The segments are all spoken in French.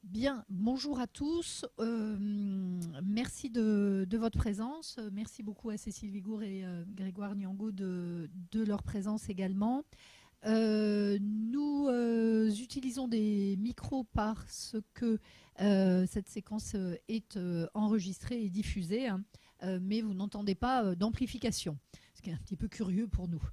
Bien, bonjour à tous. Merci de votre présence. Merci beaucoup à Cécile Vigour et Grégoire Niango de leur présence également. Nous utilisons des micros parce que cette séquence est enregistrée et diffusée, hein, mais vous n'entendez pas d'amplification, ce qui est un petit peu curieux pour nous.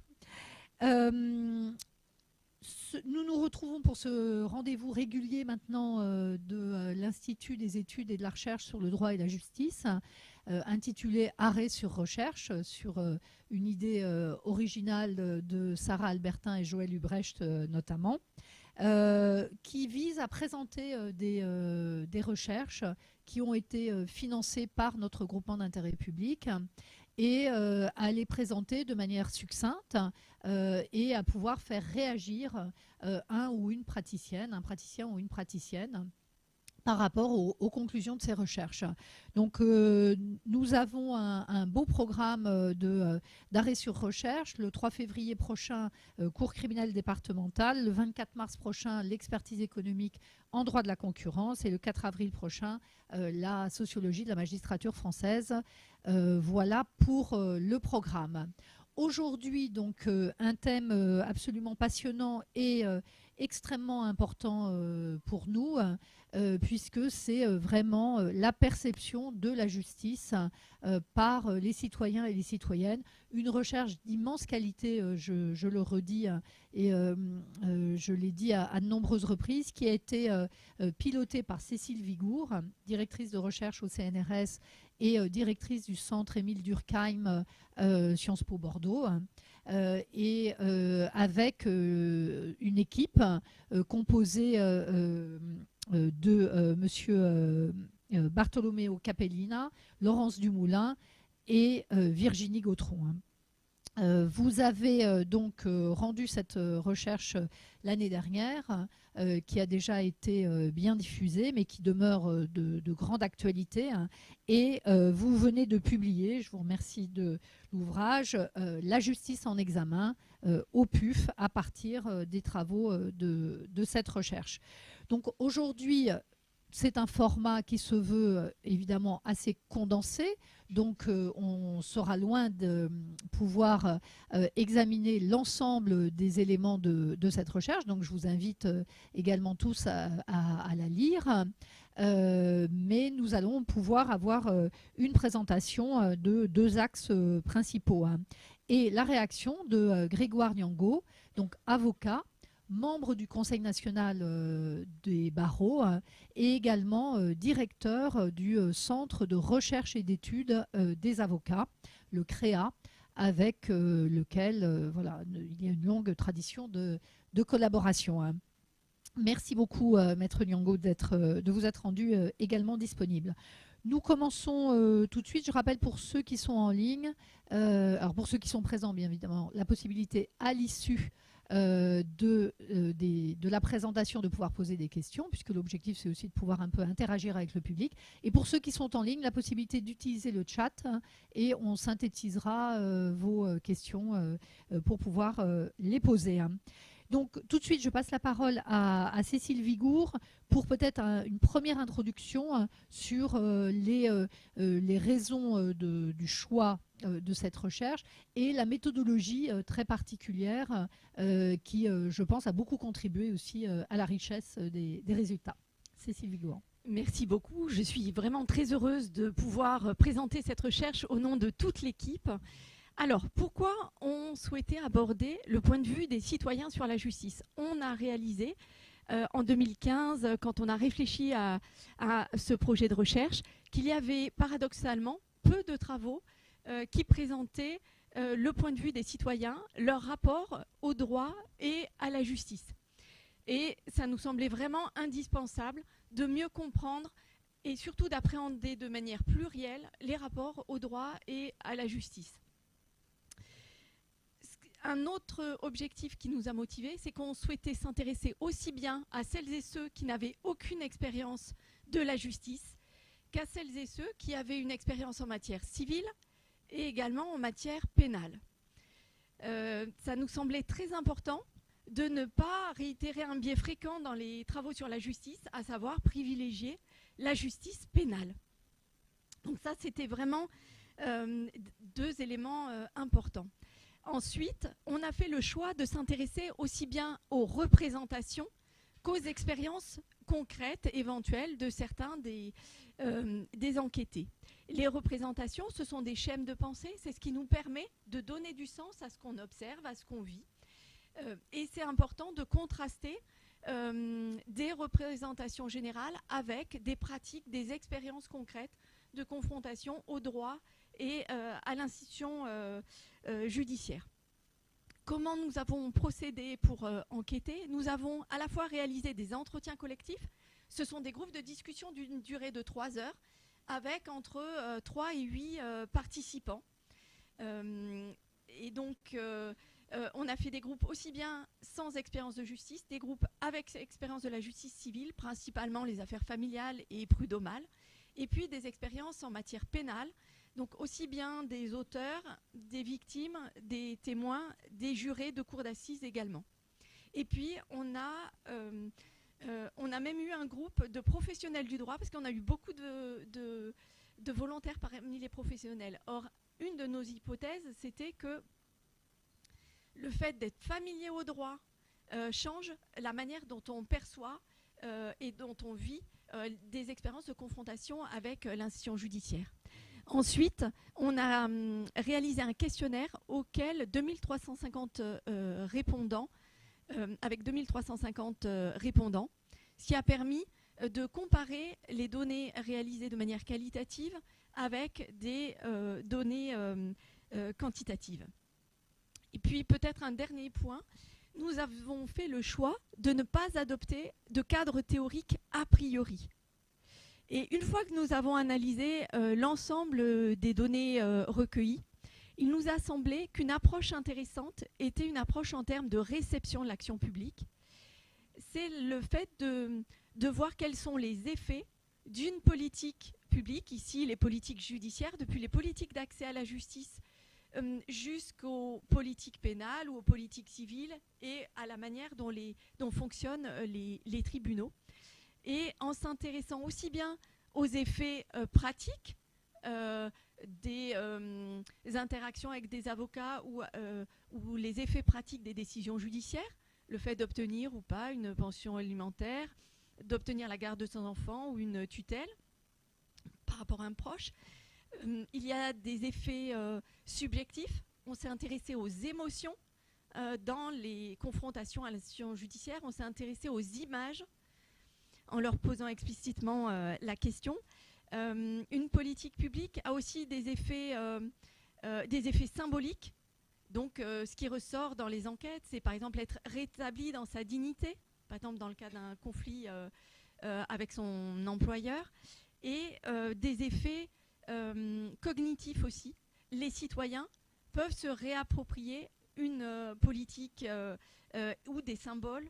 Nous nous retrouvons pour ce rendez-vous régulier maintenant de l'Institut des études et de la recherche sur le droit et la justice, intitulé Arrêt sur recherche, sur une idée originale de Sarah Albertin et Joël Hubrecht notamment, qui vise à présenter des recherches qui ont été financées par notre groupement d'intérêt public et à les présenter de manière succincte et à pouvoir faire réagir un ou une praticienne, un praticien ou une praticienne par rapport aux conclusions de ces recherches. Donc nous avons un beau programme d'arrêt sur recherche. Le 3 février prochain, cour criminelle départementale. Le 24 mars prochain, l'expertise économique en droit de la concurrence. Et le 4 avril prochain, la sociologie de la magistrature française. Voilà pour le programme. Aujourd'hui, donc, un thème absolument passionnant et extrêmement important pour nous, puisque c'est vraiment la perception de la justice par les citoyens et les citoyennes. Une recherche d'immense qualité, je le redis, et je l'ai dit à de nombreuses reprises, qui a été pilotée par Cécile Vigour, directrice de recherche au CNRS et directrice du centre Émile Durkheim Sciences Po Bordeaux, et avec une équipe composée de monsieur Bartolomeo Capellina, Laurence Dumoulin et Virginie Gautron. Vous avez donc rendu cette recherche l'année dernière, qui a déjà été bien diffusée, mais qui demeure de grande actualité, hein, et vous venez de publier, je vous remercie de l'ouvrage, La justice en examen au PUF à partir des travaux de cette recherche. Donc aujourd'hui, c'est un format qui se veut évidemment assez condensé, donc on sera loin de pouvoir examiner l'ensemble des éléments de cette recherche. Donc je vous invite également tous à la lire. Mais nous allons pouvoir avoir une présentation de deux axes principaux, hein. Et la réaction de Grégoire Niango, donc avocat, membre du Conseil national des barreaux, et également directeur du Centre de recherche et d'études des avocats, le CREA, avec lequel voilà, il y a une longue tradition de collaboration, hein. Merci beaucoup, Maître Niango, de vous être rendu également disponible. Nous commençons tout de suite. Je rappelle pour ceux qui sont en ligne, alors pour ceux qui sont présents, bien évidemment, la possibilité à l'issue de la présentation de pouvoir poser des questions, puisque l'objectif c'est aussi de pouvoir un peu interagir avec le public. Et pour ceux qui sont en ligne, la possibilité d'utiliser le chat, hein, et on synthétisera vos questions pour pouvoir les poser, hein. Donc tout de suite, je passe la parole à Cécile Vigour pour peut-être une première introduction sur les raisons du choix de cette recherche et la méthodologie très particulière qui, je pense, a beaucoup contribué aussi à la richesse des résultats. Cécile Vigour. Merci beaucoup. Je suis vraiment très heureuse de pouvoir présenter cette recherche au nom de toute l'équipe. Alors, pourquoi on souhaitait aborder le point de vue des citoyens sur la justice? On a réalisé en 2015, quand on a réfléchi à ce projet de recherche, qu'il y avait paradoxalement peu de travaux qui présentaient le point de vue des citoyens, leur rapport au droit et à la justice. Et ça nous semblait vraiment indispensable de mieux comprendre et surtout d'appréhender de manière plurielle les rapports au droit et à la justice. Un autre objectif qui nous a motivés, c'est qu'on souhaitait s'intéresser aussi bien à celles et ceux qui n'avaient aucune expérience de la justice qu'à celles et ceux qui avaient une expérience en matière civile et également en matière pénale. Ça nous semblait très important de ne pas réitérer un biais fréquent dans les travaux sur la justice, à savoir privilégier la justice pénale. Donc ça, c'était vraiment deux éléments importants. Ensuite, on a fait le choix de s'intéresser aussi bien aux représentations qu'aux expériences concrètes éventuelles de certains des enquêtés. Les représentations, ce sont des schèmes de pensée, c'est ce qui nous permet de donner du sens à ce qu'on observe, à ce qu'on vit. Et c'est important de contraster des représentations générales avec des pratiques, des expériences concrètes de confrontation au droit et à l'institution judiciaire. Comment nous avons procédé pour enquêter? Nous avons à la fois réalisé des entretiens collectifs. Ce sont des groupes de discussion d'une durée de 3 heures avec entre 3 et 8 participants. Et donc, on a fait des groupes aussi bien sans expérience de justice, des groupes avec expérience de la justice civile, principalement les affaires familiales et prud'homales, et puis des expériences en matière pénale, donc aussi bien des auteurs, des victimes, des témoins, des jurés de cour d'assises également. Et puis, on a même eu un groupe de professionnels du droit, parce qu'on a eu beaucoup de volontaires parmi les professionnels. Or, une de nos hypothèses, c'était que le fait d'être familier au droit change la manière dont on perçoit et dont on vit des expériences de confrontation avec l'institution judiciaire. Ensuite, on a réalisé un questionnaire auquel 2350 répondants, avec 2350 répondants, ce qui a permis de comparer les données réalisées de manière qualitative avec des données quantitatives. Et puis peut-être un dernier point, nous avons fait le choix de ne pas adopter de cadre théorique a priori. Et une fois que nous avons analysé l'ensemble des données recueillies, il nous a semblé qu'une approche intéressante était une approche en termes de réception de l'action publique. C'est le fait de voir quels sont les effets d'une politique publique, ici les politiques judiciaires, depuis les politiques d'accès à la justice jusqu'aux politiques pénales ou aux politiques civiles et à la manière dont fonctionnent les tribunaux. Et en s'intéressant aussi bien aux effets pratiques des interactions avec des avocats ou les effets pratiques des décisions judiciaires, le fait d'obtenir ou pas une pension alimentaire, d'obtenir la garde de son enfant ou une tutelle par rapport à un proche. Il y a des effets subjectifs. On s'est intéressé aux émotions dans les confrontations à l'institution judiciaire. On s'est intéressé aux images en leur posant explicitement la question. Une politique publique a aussi des effets symboliques. Donc, ce qui ressort dans les enquêtes, c'est par exemple être rétabli dans sa dignité, par exemple dans le cas d'un conflit avec son employeur, et des effets cognitifs aussi. Les citoyens peuvent se réapproprier une politique ou des symboles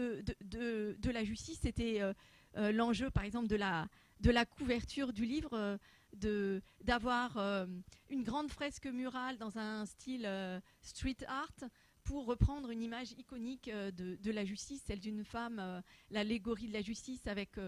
de la justice. C'était l'enjeu, par exemple, de la couverture du livre, d'avoir une grande fresque murale dans un style street art pour reprendre une image iconique de la justice, celle d'une femme, l'allégorie de la justice avec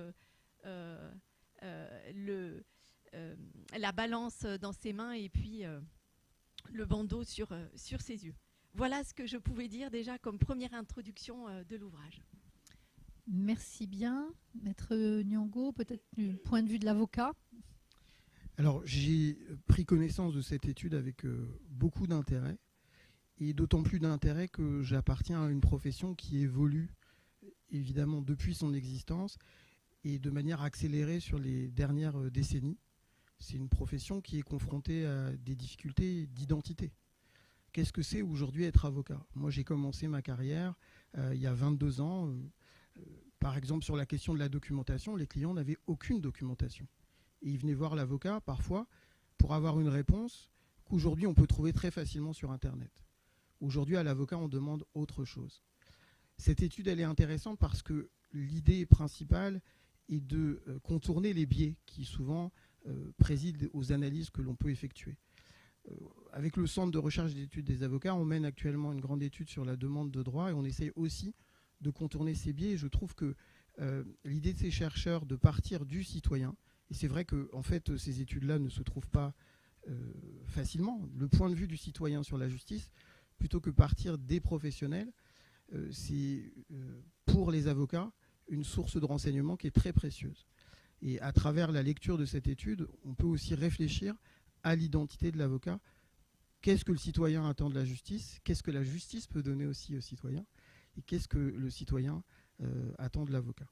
la balance dans ses mains et puis le bandeau sur ses yeux. Voilà ce que je pouvais dire déjà comme première introduction de l'ouvrage. Merci bien. Maître Nyongo, peut-être du point de vue de l'avocat. Alors, j'ai pris connaissance de cette étude avec beaucoup d'intérêt, et d'autant plus d'intérêt que j'appartiens à une profession qui évolue évidemment depuis son existence et de manière accélérée sur les dernières décennies. C'est une profession qui est confrontée à des difficultés d'identité. Qu'est-ce que c'est aujourd'hui être avocat? Moi, j'ai commencé ma carrière il y a 22 ans. Par exemple, sur la question de la documentation, les clients n'avaient aucune documentation. Et ils venaient voir l'avocat, parfois, pour avoir une réponse qu'aujourd'hui, on peut trouver très facilement sur Internet. Aujourd'hui, à l'avocat, on demande autre chose. Cette étude, elle est intéressante parce que l'idée principale est de contourner les biais qui souvent président aux analyses que l'on peut effectuer. avec le Centre de recherche d'études des avocats, on mène actuellement une grande étude sur la demande de droit et on essaye aussi de contourner ces biais. Et je trouve que l'idée de ces chercheurs de partir du citoyen, et c'est vrai que en fait, ces études-là ne se trouvent pas facilement, le point de vue du citoyen sur la justice, plutôt que partir des professionnels, c'est pour les avocats une source de renseignement qui est très précieuse. Et à travers la lecture de cette étude, on peut aussi réfléchir à l'identité de l'avocat. Qu'est-ce que le citoyen attend de la justice? Qu'est-ce que la justice peut donner aussi au citoyen? Et qu'est-ce que le citoyen attend de l'avocat?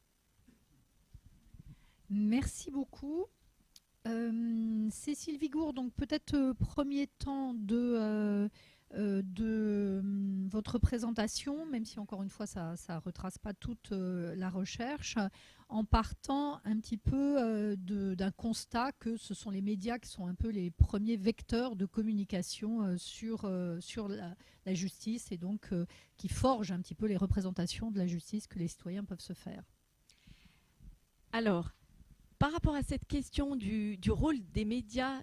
Merci beaucoup. Cécile Vigour, donc peut-être premier temps de votre présentation, même si encore une fois ça ne retrace pas toute la recherche, en partant un petit peu d'un constat que ce sont les médias qui sont un peu les premiers vecteurs de communication sur la justice et donc qui forgent un petit peu les représentations de la justice que les citoyens peuvent se faire. Alors, par rapport à cette question du rôle des médias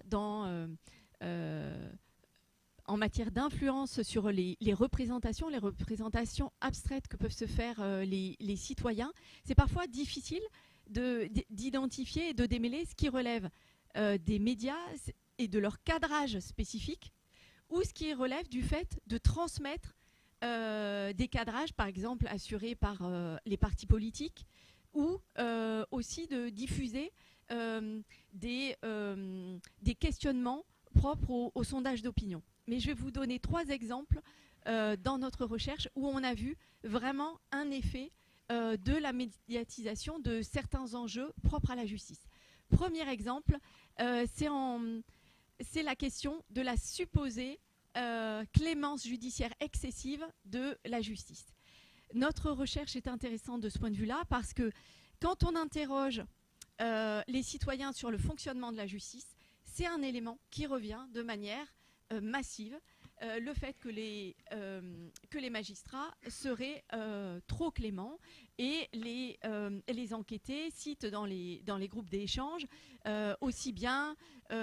en matière d'influence sur les représentations abstraites que peuvent se faire les citoyens, c'est parfois difficile d'identifier et de démêler ce qui relève des médias et de leur cadrage spécifique ou ce qui relève du fait de transmettre des cadrages, par exemple, assurés par les partis politiques ou aussi de diffuser des questionnements propres au sondage d'opinion. Mais je vais vous donner 3 exemples dans notre recherche où on a vu vraiment un effet de la médiatisation de certains enjeux propres à la justice. Premier exemple, c'est la question de la supposée clémence judiciaire excessive de la justice. Notre recherche est intéressante de ce point de vue-là parce que quand on interroge les citoyens sur le fonctionnement de la justice, c'est un élément qui revient de manière massive, le fait que les magistrats seraient trop cléments et les enquêtés citent dans les groupes d'échange aussi bien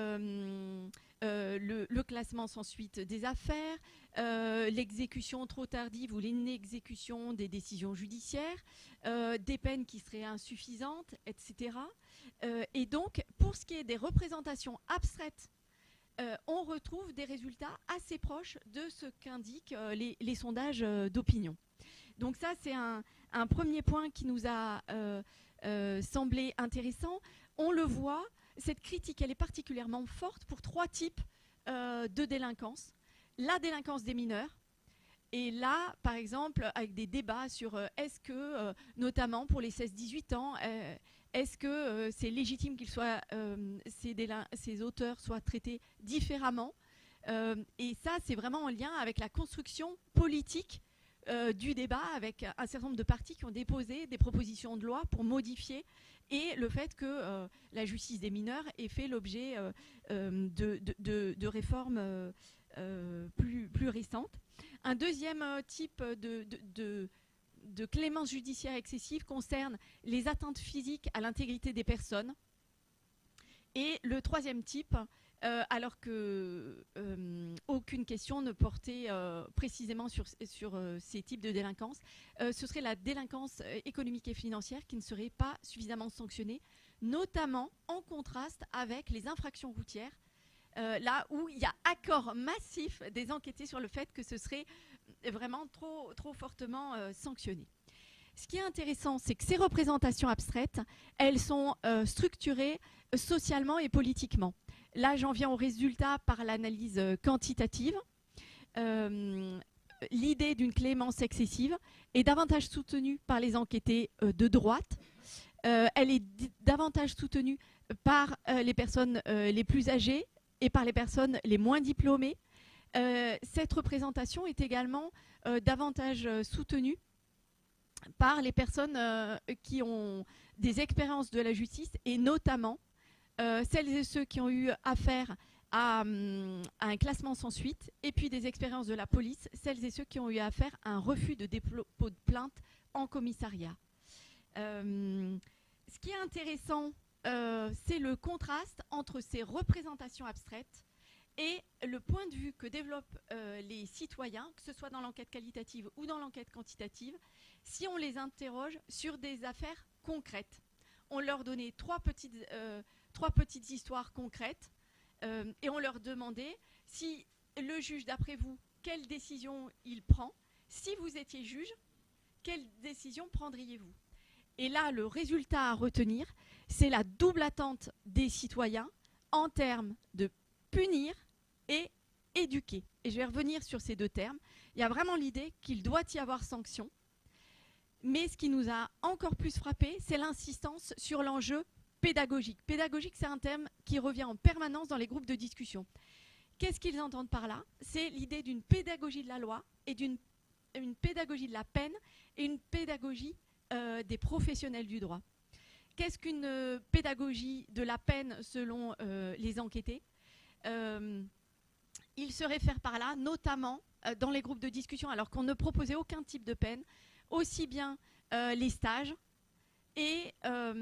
le classement sans suite des affaires, l'exécution trop tardive ou l'inexécution des décisions judiciaires, des peines qui seraient insuffisantes, etc. Et donc, pour ce qui est des représentations abstraites, on retrouve des résultats assez proches de ce qu'indiquent les sondages d'opinion. Donc ça, c'est un premier point qui nous a semblé intéressant. On le voit, cette critique, elle est particulièrement forte pour 3 types de délinquance. La délinquance des mineurs, et là, par exemple, avec des débats sur est-ce que, notamment pour les 16-18 ans, est-ce que c'est légitime qu'ils soient, ces auteurs soient traités différemment et ça, c'est vraiment en lien avec la construction politique du débat, avec un certain nombre de partis qui ont déposé des propositions de loi pour modifier, et le fait que la justice des mineurs ait fait l'objet de réformes plus récentes. Un deuxième type de clémence judiciaire excessive concerne les atteintes physiques à l'intégrité des personnes. Et le troisième type, alors que aucune question ne portait précisément sur ces types de délinquance, ce serait la délinquance économique et financière qui ne serait pas suffisamment sanctionnée, notamment en contraste avec les infractions routières, là où il y a accord massif des enquêtés sur le fait que ce serait vraiment trop fortement sanctionné. Ce qui est intéressant, c'est que ces représentations abstraites, elles sont structurées socialement et politiquement. Là, j'en viens au résultat par l'analyse quantitative. L'idée d'une clémence excessive est davantage soutenue par les enquêtés de droite. Elle est davantage soutenue par les personnes les plus âgées et par les personnes les moins diplômées. Cette représentation est également davantage soutenue par les personnes qui ont des expériences de la justice, et notamment celles et ceux qui ont eu affaire à un classement sans suite, et puis des expériences de la police, celles et ceux qui ont eu affaire à un refus de dépôt de plainte en commissariat. Ce qui est intéressant, c'est le contraste entre ces représentations abstraites Et le point de vue que développent les citoyens, que ce soit dans l'enquête qualitative ou dans l'enquête quantitative, si on les interroge sur des affaires concrètes. On leur donnait trois petites histoires concrètes et on leur demandait si le juge, d'après vous, quelle décision il prend. Si vous étiez juge, quelle décision prendriez-vous? Et là, le résultat à retenir, c'est la double attente des citoyens en termes de punir et éduquer. Et je vais revenir sur ces deux termes. Il y a vraiment l'idée qu'il doit y avoir sanction. Mais ce qui nous a encore plus frappé, c'est l'insistance sur l'enjeu pédagogique. Pédagogique, c'est un thème qui revient en permanence dans les groupes de discussion. Qu'est-ce qu'ils entendent par là? C'est l'idée d'une pédagogie de la loi et d'une pédagogie de la peine et une pédagogie des professionnels du droit. Qu'est-ce qu'une pédagogie de la peine selon les enquêtés? Ils se réfèrent par là, notamment dans les groupes de discussion, alors qu'on ne proposait aucun type de peine, aussi bien les stages et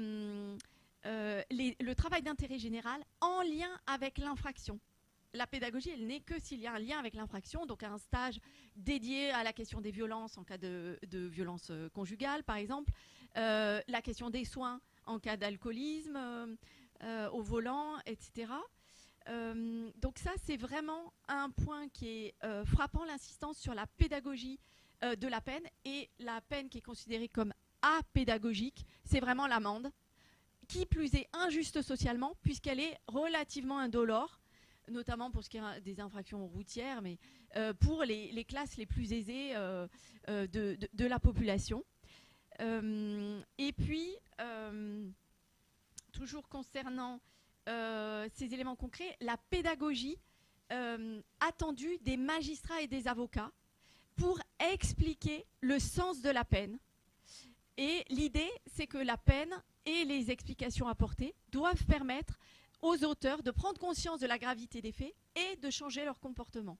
le travail d'intérêt général en lien avec l'infraction. La pédagogie, elle n'est que s'il y a un lien avec l'infraction, donc un stage dédié à la question des violences en cas de violence conjugale, par exemple, la question des soins en cas d'alcoolisme, au volant, etc. Donc ça, c'est vraiment un point qui est frappant, l'insistance sur la pédagogie de la peine. Et la peine qui est considérée comme apédagogique, c'est vraiment l'amende, qui plus est injuste socialement, puisqu'elle est relativement indolore, notamment pour ce qui est des infractions routières, mais pour les classes les plus aisées de la population. Et puis, toujours concernant ces éléments concrets, la pédagogie attendue des magistrats et des avocats pour expliquer le sens de la peine. Et l'idée, c'est que la peine et les explications apportées doivent permettre aux auteurs de prendre conscience de la gravité des faits et de changer leur comportement.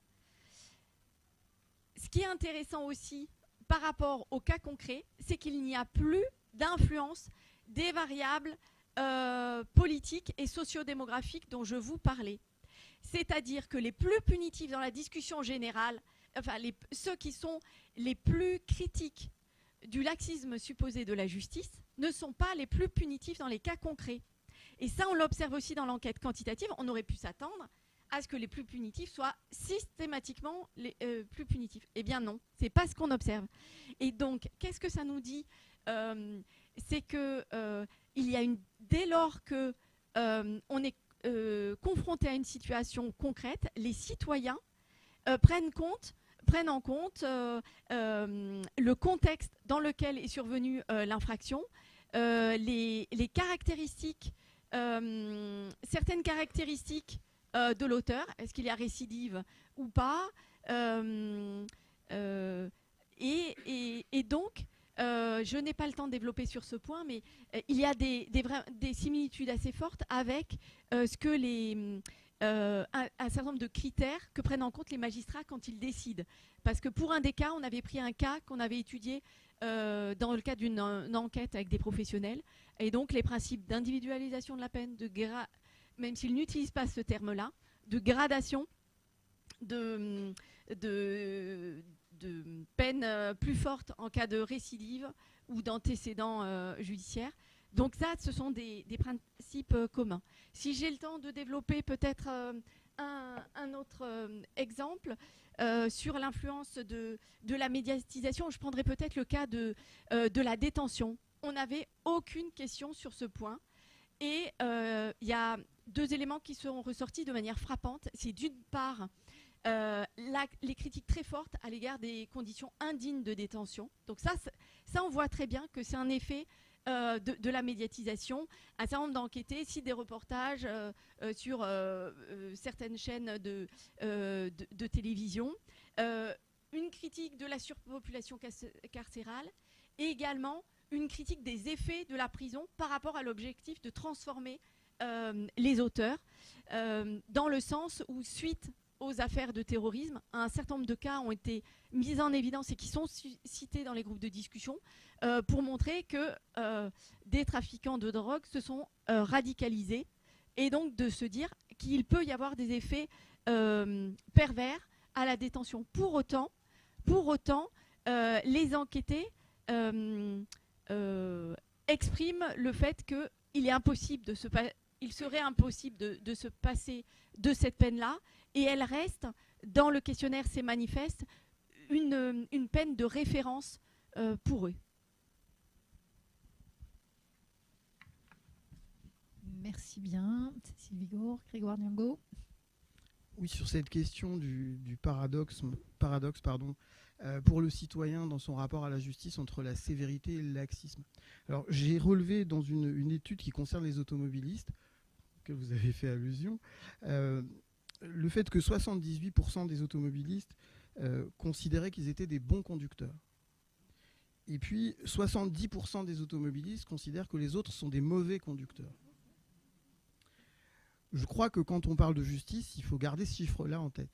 Ce qui est intéressant aussi par rapport au cas concret, c'est qu'il n'y a plus d'influence des variables politiques et sociodémographiques dont je vous parlais. C'est-à-dire que les plus punitifs dans la discussion générale, enfin ceux qui sont les plus critiques du laxisme supposé de la justice, ne sont pas les plus punitifs dans les cas concrets. Et ça, on l'observe aussi dans l'enquête quantitative. On aurait pu s'attendre à ce que les plus punitifs soient systématiquement les plus punitifs. Eh bien non, ce n'est pas ce qu'on observe. Et donc, qu'est-ce que ça nous dit? C'est que dès lors qu'on est confronté à une situation concrète, les citoyens prennent en compte le contexte dans lequel est survenue l'infraction, les caractéristiques, certaines caractéristiques de l'auteur, est-ce qu'il y a récidive ou pas, et donc je n'ai pas le temps de développer sur ce point, mais il y a des similitudes assez fortes avec ce que un certain nombre de critères que prennent en compte les magistrats quand ils décident. Parce que pour un des cas, on avait pris un cas qu'on avait étudié dans le cadre d'une enquête avec des professionnels. Et donc les principes d'individualisation de la peine, même s'ils n'utilisent pas ce terme-là, de gradation de peine plus forte en cas de récidive ou d'antécédent judiciaire. Donc ça, ce sont des principes communs. Si j'ai le temps de développer peut-être un autre exemple sur l'influence de la médiatisation, je prendrai peut-être le cas de la détention. On n'avait aucune question sur ce point. Et il y a deux éléments qui sont ressortis de manière frappante. C'est d'une part les critiques très fortes à l'égard des conditions indignes de détention. Donc ça, on voit très bien que c'est un effet de la médiatisation. Un certain nombre d'enquêtés citent des reportages sur certaines chaînes de télévision, une critique de la surpopulation carcérale et également une critique des effets de la prison par rapport à l'objectif de transformer les auteurs dans le sens où, suite aux affaires de terrorisme, un certain nombre de cas ont été mis en évidence et qui sont cités dans les groupes de discussion pour montrer que des trafiquants de drogue se sont radicalisés et donc de se dire qu'il peut y avoir des effets pervers à la détention. Pour autant, les enquêtés expriment le fait qu'il est impossible il serait impossible de se passer de cette peine-là, et elle reste, dans le questionnaire C'est manifeste, une peine de référence pour eux. Merci bien. Cécile Vigour, Grégoire Niango. Oui, sur cette question du paradoxe pour le citoyen dans son rapport à la justice entre la sévérité et le laxisme. Alors, j'ai relevé dans une étude qui concerne les automobilistes, auquel vous avez fait allusion, le fait que 78% des automobilistes considéraient qu'ils étaient des bons conducteurs. Et puis, 70% des automobilistes considèrent que les autres sont des mauvais conducteurs. Je crois que quand on parle de justice, il faut garder ce chiffre-là en tête.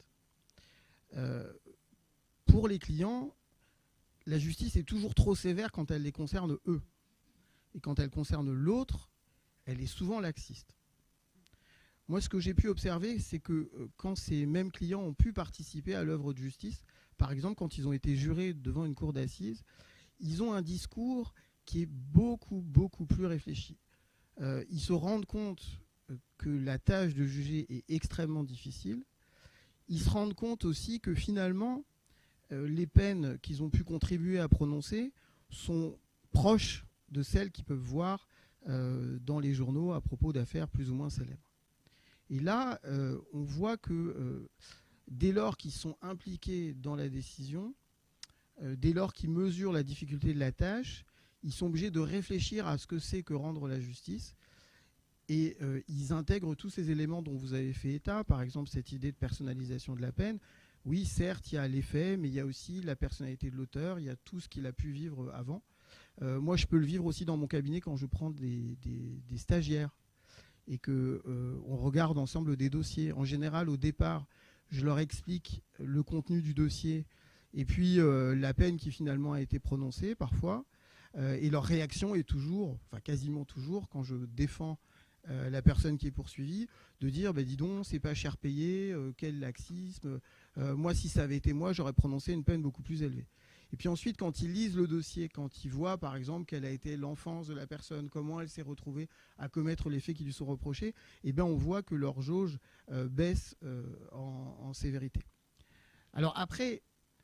Pour les clients, la justice est toujours trop sévère quand elle les concerne eux. Et quand elle concerne l'autre, elle est souvent laxiste. Moi, ce que j'ai pu observer, c'est que quand ces mêmes clients ont pu participer à l'œuvre de justice, par exemple quand ils ont été jurés devant une cour d'assises, ils ont un discours qui est beaucoup, beaucoup plus réfléchi. Ils se rendent compte que la tâche de juger est extrêmement difficile. Ils se rendent compte aussi que finalement, les peines qu'ils ont pu contribuer à prononcer sont proches de celles qu'ils peuvent voir dans les journaux à propos d'affaires plus ou moins célèbres. Et là, on voit que dès lors qu'ils sont impliqués dans la décision, dès lors qu'ils mesurent la difficulté de la tâche, ils sont obligés de réfléchir à ce que c'est que rendre la justice. Et ils intègrent tous ces éléments dont vous avez fait état, par exemple cette idée de personnalisation de la peine. Oui, certes, il y a les faits, mais il y a aussi la personnalité de l'auteur, il y a tout ce qu'il a pu vivre avant. Moi, je peux le vivre aussi dans mon cabinet quand je prends des stagiaires et qu'on regarde ensemble des dossiers. En général, au départ, je leur explique le contenu du dossier et puis la peine qui finalement a été prononcée parfois. Et leur réaction est toujours, enfin quasiment toujours, quand je défends la personne qui est poursuivie, de dire bah, dis donc, c'est pas cher payé, quel laxisme, moi si ça avait été moi, j'aurais prononcé une peine beaucoup plus élevée. Et puis ensuite, quand ils lisent le dossier, quand ils voient par exemple quelle a été l'enfance de la personne, comment elle s'est retrouvée à commettre les faits qui lui sont reprochés, eh bien on voit que leur jauge baisse en sévérité. Alors après,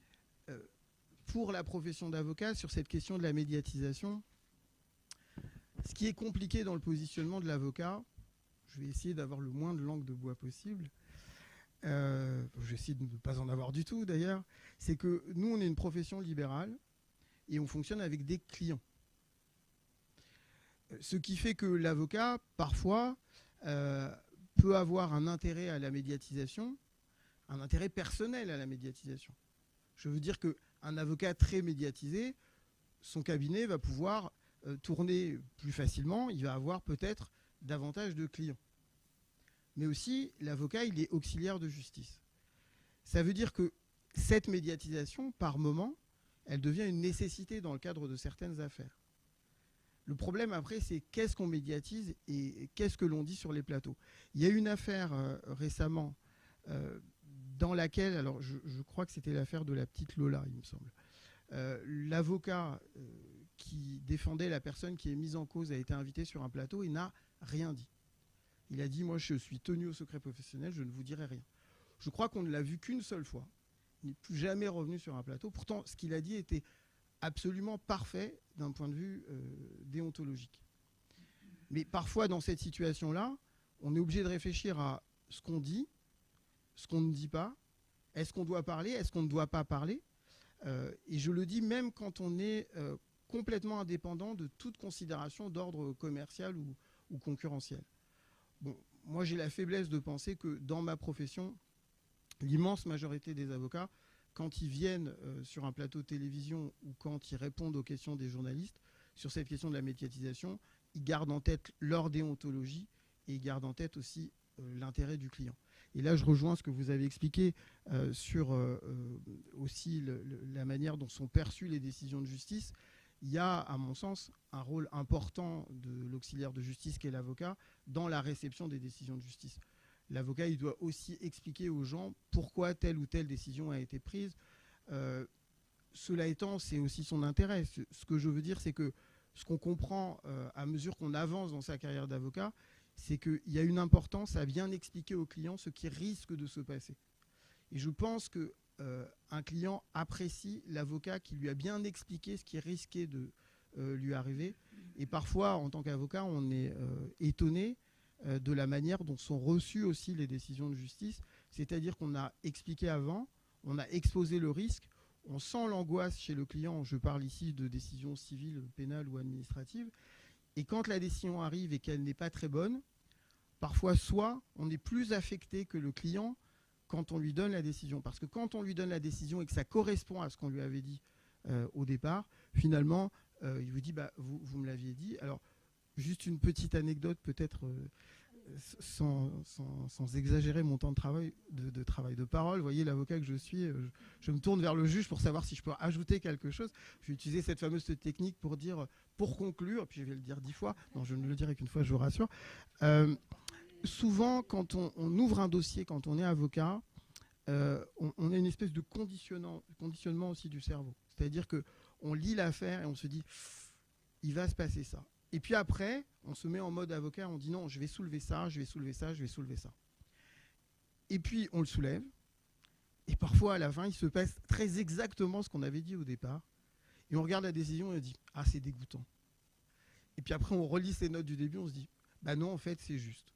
pour la profession d'avocat, sur cette question de la médiatisation, ce qui est compliqué dans le positionnement de l'avocat, je vais essayer d'avoir le moins de langue de bois possible, je vais essayer de ne pas en avoir du tout d'ailleurs, c'est que nous on est une profession libérale et on fonctionne avec des clients. Ce qui fait que l'avocat, parfois, peut avoir un intérêt à la médiatisation, un intérêt personnel à la médiatisation. Je veux dire qu'un avocat très médiatisé, son cabinet va pouvoir tourner plus facilement, il va avoir peut-être davantage de clients. Mais aussi, l'avocat, il est auxiliaire de justice. Ça veut dire que cette médiatisation, par moment, elle devient une nécessité dans le cadre de certaines affaires. Le problème après, c'est qu'est-ce qu'on médiatise et qu'est-ce que l'on dit sur les plateaux. Il y a une affaire récemment dans laquelle, alors je crois que c'était l'affaire de la petite Lola, il me semble. L'avocat qui défendait la personne qui est mise en cause a été invité sur un plateau et n'a rien dit. Il a dit « Moi, je suis tenu au secret professionnel, je ne vous dirai rien ». Je crois qu'on ne l'a vu qu'une seule fois. Il n'est plus jamais revenu sur un plateau. Pourtant, ce qu'il a dit était absolument parfait d'un point de vue déontologique. Mais parfois, dans cette situation-là, on est obligé de réfléchir à ce qu'on dit, ce qu'on ne dit pas. Est-ce qu'on doit parler? Est-ce qu'on ne doit pas parler? Et je le dis même quand on est complètement indépendant de toute considération d'ordre commercial ou concurrentiel. Bon, moi, j'ai la faiblesse de penser que dans ma profession, l'immense majorité des avocats, quand ils viennent sur un plateau de télévision ou quand ils répondent aux questions des journalistes, sur cette question de la médiatisation, ils gardent en tête leur déontologie et ils gardent en tête aussi l'intérêt du client. Et là, je rejoins ce que vous avez expliqué sur aussi la manière dont sont perçues les décisions de justice. il y a, à mon sens, un rôle important de l'auxiliaire de justice qu'est l'avocat dans la réception des décisions de justice. L'avocat, il doit aussi expliquer aux gens pourquoi telle ou telle décision a été prise. Cela étant, c'est aussi son intérêt. Ce que je veux dire, c'est que ce qu'on comprend à mesure qu'on avance dans sa carrière d'avocat, c'est qu'il y a une importance à bien expliquer au client ce qui risque de se passer. Et je pense qu'un client apprécie l'avocat qui lui a bien expliqué ce qui risquait de lui arriver. Et parfois, en tant qu'avocat, on est étonné de la manière dont sont reçues aussi les décisions de justice. C'est-à-dire qu'on a expliqué avant, on a exposé le risque, on sent l'angoisse chez le client. Je parle ici de décisions civiles, pénales ou administratives. Et quand la décision arrive et qu'elle n'est pas très bonne, parfois, soit on est plus affecté que le client quand on lui donne la décision. Parce que quand on lui donne la décision et que ça correspond à ce qu'on lui avait dit au départ, finalement, il vous dit, vous me l'aviez dit. Alors, juste une petite anecdote, peut-être sans exagérer mon temps de travail de parole. Vous voyez, l'avocat que je suis, je me tourne vers le juge pour savoir si je peux ajouter quelque chose. Je vais utiliser cette fameuse technique pour dire, pour conclure, puis je vais le dire 10 fois. Non, je ne le dirai qu'une fois, je vous rassure. Souvent, quand on ouvre un dossier, quand on est avocat, on a une espèce de conditionnement aussi du cerveau. C'est-à-dire qu'on lit l'affaire et on se dit, il va se passer ça. Et puis après, on se met en mode avocat, on dit non, je vais soulever ça, je vais soulever ça, je vais soulever ça. Et puis on le soulève. Et parfois, à la fin, il se passe très exactement ce qu'on avait dit au départ. Et on regarde la décision et on dit, ah, c'est dégoûtant. Et puis après, on relit ses notes du début, on se dit, bah non, en fait, c'est juste.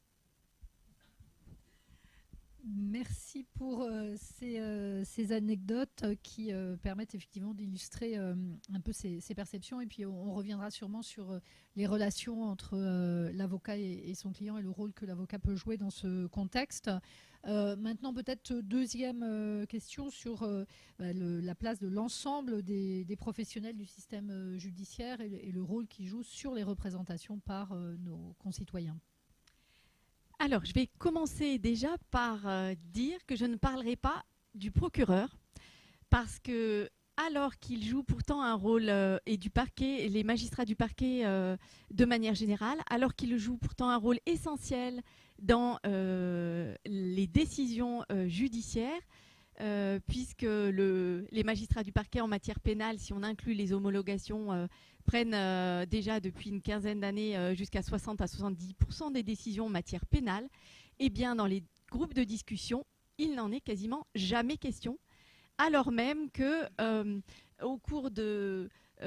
Merci pour ces anecdotes qui permettent effectivement d'illustrer un peu ces perceptions. Et puis on reviendra sûrement sur les relations entre l'avocat et son client et le rôle que l'avocat peut jouer dans ce contexte. Maintenant, peut-être deuxième question sur la place de l'ensemble des professionnels du système judiciaire et le rôle qu'ils jouent sur les représentations par nos concitoyens. Alors, je vais commencer déjà par dire que je ne parlerai pas du procureur, parce que alors qu'il joue pourtant un rôle, et du parquet, les magistrats du parquet de manière générale, alors qu'il joue pourtant un rôle essentiel dans les décisions judiciaires, puisque les magistrats du parquet en matière pénale, si on inclut les homologations, prennent déjà depuis une quinzaine d'années jusqu'à 60 à 70% des décisions en matière pénale, et bien dans les groupes de discussion, il n'en est quasiment jamais question, alors même que au cours de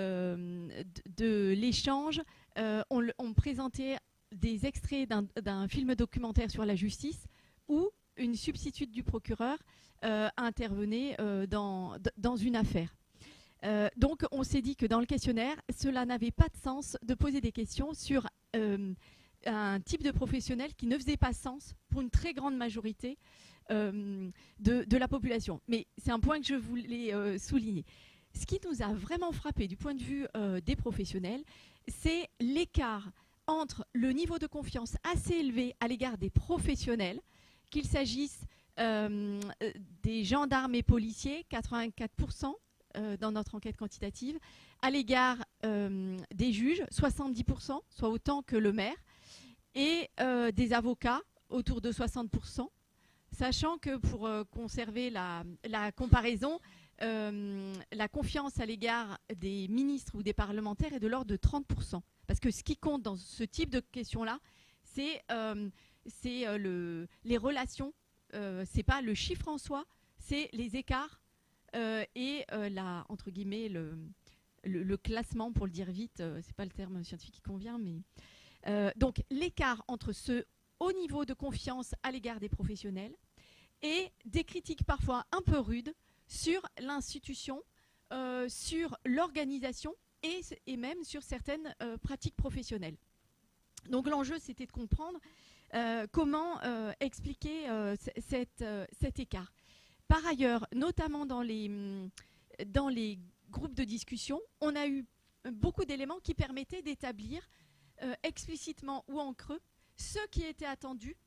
l'échange, on présentait des extraits d'un film documentaire sur la justice où une substitute du procureur intervenait dans une affaire. Donc on s'est dit que dans le questionnaire, cela n'avait pas de sens de poser des questions sur un type de professionnel qui ne faisait pas sens pour une très grande majorité de la population. Mais c'est un point que je voulais souligner. Ce qui nous a vraiment frappé du point de vue des professionnels, c'est l'écart entre le niveau de confiance assez élevé à l'égard des professionnels, qu'il s'agisse des gendarmes et policiers, 84%, dans notre enquête quantitative, à l'égard des juges, 70%, soit autant que le maire, et des avocats, autour de 60%, sachant que pour conserver la comparaison, la confiance à l'égard des ministres ou des parlementaires est de l'ordre de 30%. Parce que ce qui compte dans ce type de questions-là, c'est les relations, c'est pas le chiffre en soi, c'est les écarts et entre guillemets le classement, pour le dire vite, c'est pas le terme scientifique qui convient, mais donc l'écart entre ce haut niveau de confiance à l'égard des professionnels et des critiques parfois un peu rudes sur l'institution, sur l'organisation et même sur certaines pratiques professionnelles. Donc l'enjeu, c'était de comprendre comment expliquer cet écart. Par ailleurs, notamment dans les groupes de discussion, on a eu beaucoup d'éléments qui permettaient d'établir explicitement ou en creux ce qui était attendu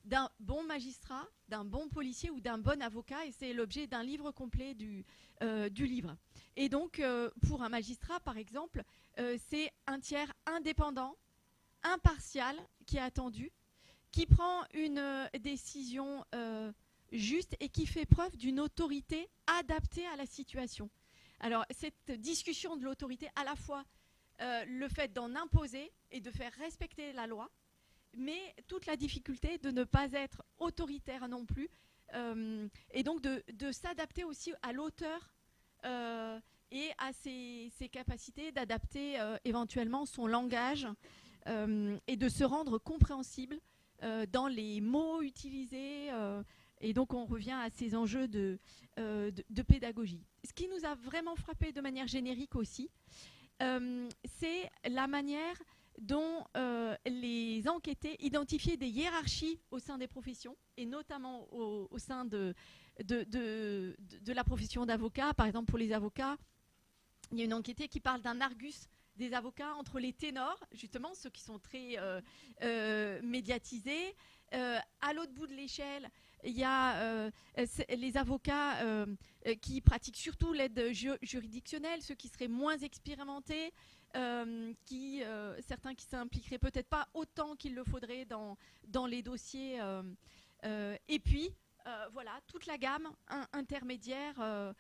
d'un bon magistrat, d'un bon policier ou d'un bon avocat, et c'est l'objet d'un livre complet du livre. Et donc, pour un magistrat, par exemple, c'est un tiers indépendant, impartial, qui est attendu, qui prend une décision juste et qui fait preuve d'une autorité adaptée à la situation. Alors, cette discussion de l'autorité, à la fois le fait d'en imposer et de faire respecter la loi, mais toute la difficulté de ne pas être autoritaire non plus, et donc de s'adapter aussi à l'auteur et à ses capacités, d'adapter éventuellement son langage et de se rendre compréhensible dans les mots utilisés. Et donc on revient à ces enjeux de pédagogie. Ce qui nous a vraiment frappé de manière générique aussi, c'est la manière dont les enquêtés identifiaient des hiérarchies au sein des professions, et notamment au sein de la profession d'avocat. Par exemple, pour les avocats, il y a une enquêtée qui parle d'un argus des avocats entre les ténors, justement, ceux qui sont très médiatisés. À l'autre bout de l'échelle, il y a les avocats qui pratiquent surtout l'aide juridictionnelle, ceux qui seraient moins expérimentés, certains qui s'impliqueraient peut-être pas autant qu'il le faudrait dans les dossiers. Et puis, voilà, toute la gamme intermédiaire.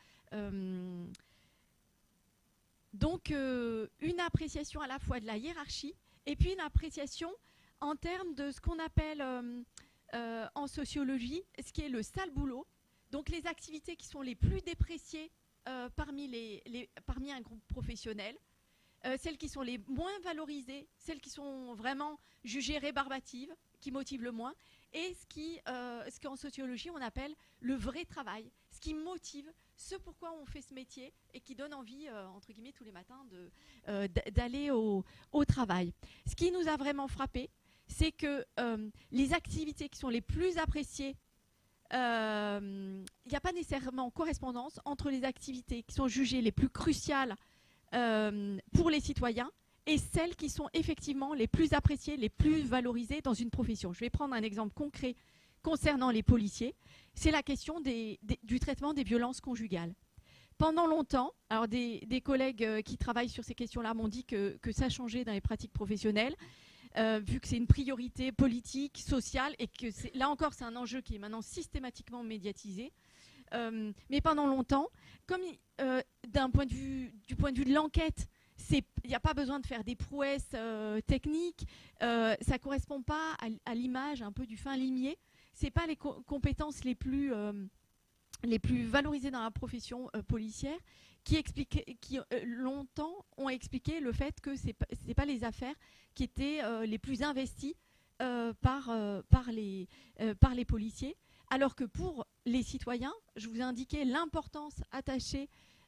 Donc, une appréciation à la fois de la hiérarchie et puis une appréciation en termes de ce qu'on appelle en sociologie, ce qui est le sale boulot. Donc, les activités qui sont les plus dépréciées parmi un groupe professionnel, celles qui sont les moins valorisées, celles qui sont vraiment jugées rébarbatives, qui motivent le moins, et ce qu'en sociologie on appelle le vrai travail, ce qui motive, ce pourquoi on fait ce métier et qui donne envie, entre guillemets, tous les matins d'aller au travail. Ce qui nous a vraiment frappé, c'est que les activités qui sont les plus appréciées, il n'y a pas nécessairement correspondance entre les activités qui sont jugées les plus cruciales pour les citoyens et celles qui sont effectivement les plus appréciées, les plus valorisées dans une profession. Je vais prendre un exemple concret concernant les policiers. C'est la question du traitement des violences conjugales. Pendant longtemps, alors des collègues qui travaillent sur ces questions-là m'ont dit que ça changeait dans les pratiques professionnelles, vu que c'est une priorité politique, sociale, et que là encore c'est un enjeu qui est maintenant systématiquement médiatisé. Mais pendant longtemps, comme du point de vue de l'enquête, il n'y a pas besoin de faire des prouesses techniques, ça ne correspond pas à l'image un peu du fin limier. Ce n'est pas les compétences les plus valorisées dans la profession policière qui longtemps ont expliqué le fait que ce n'est pas les affaires qui étaient les plus investies par les policiers. Alors que pour les citoyens, je vous ai indiqué l'importance attachée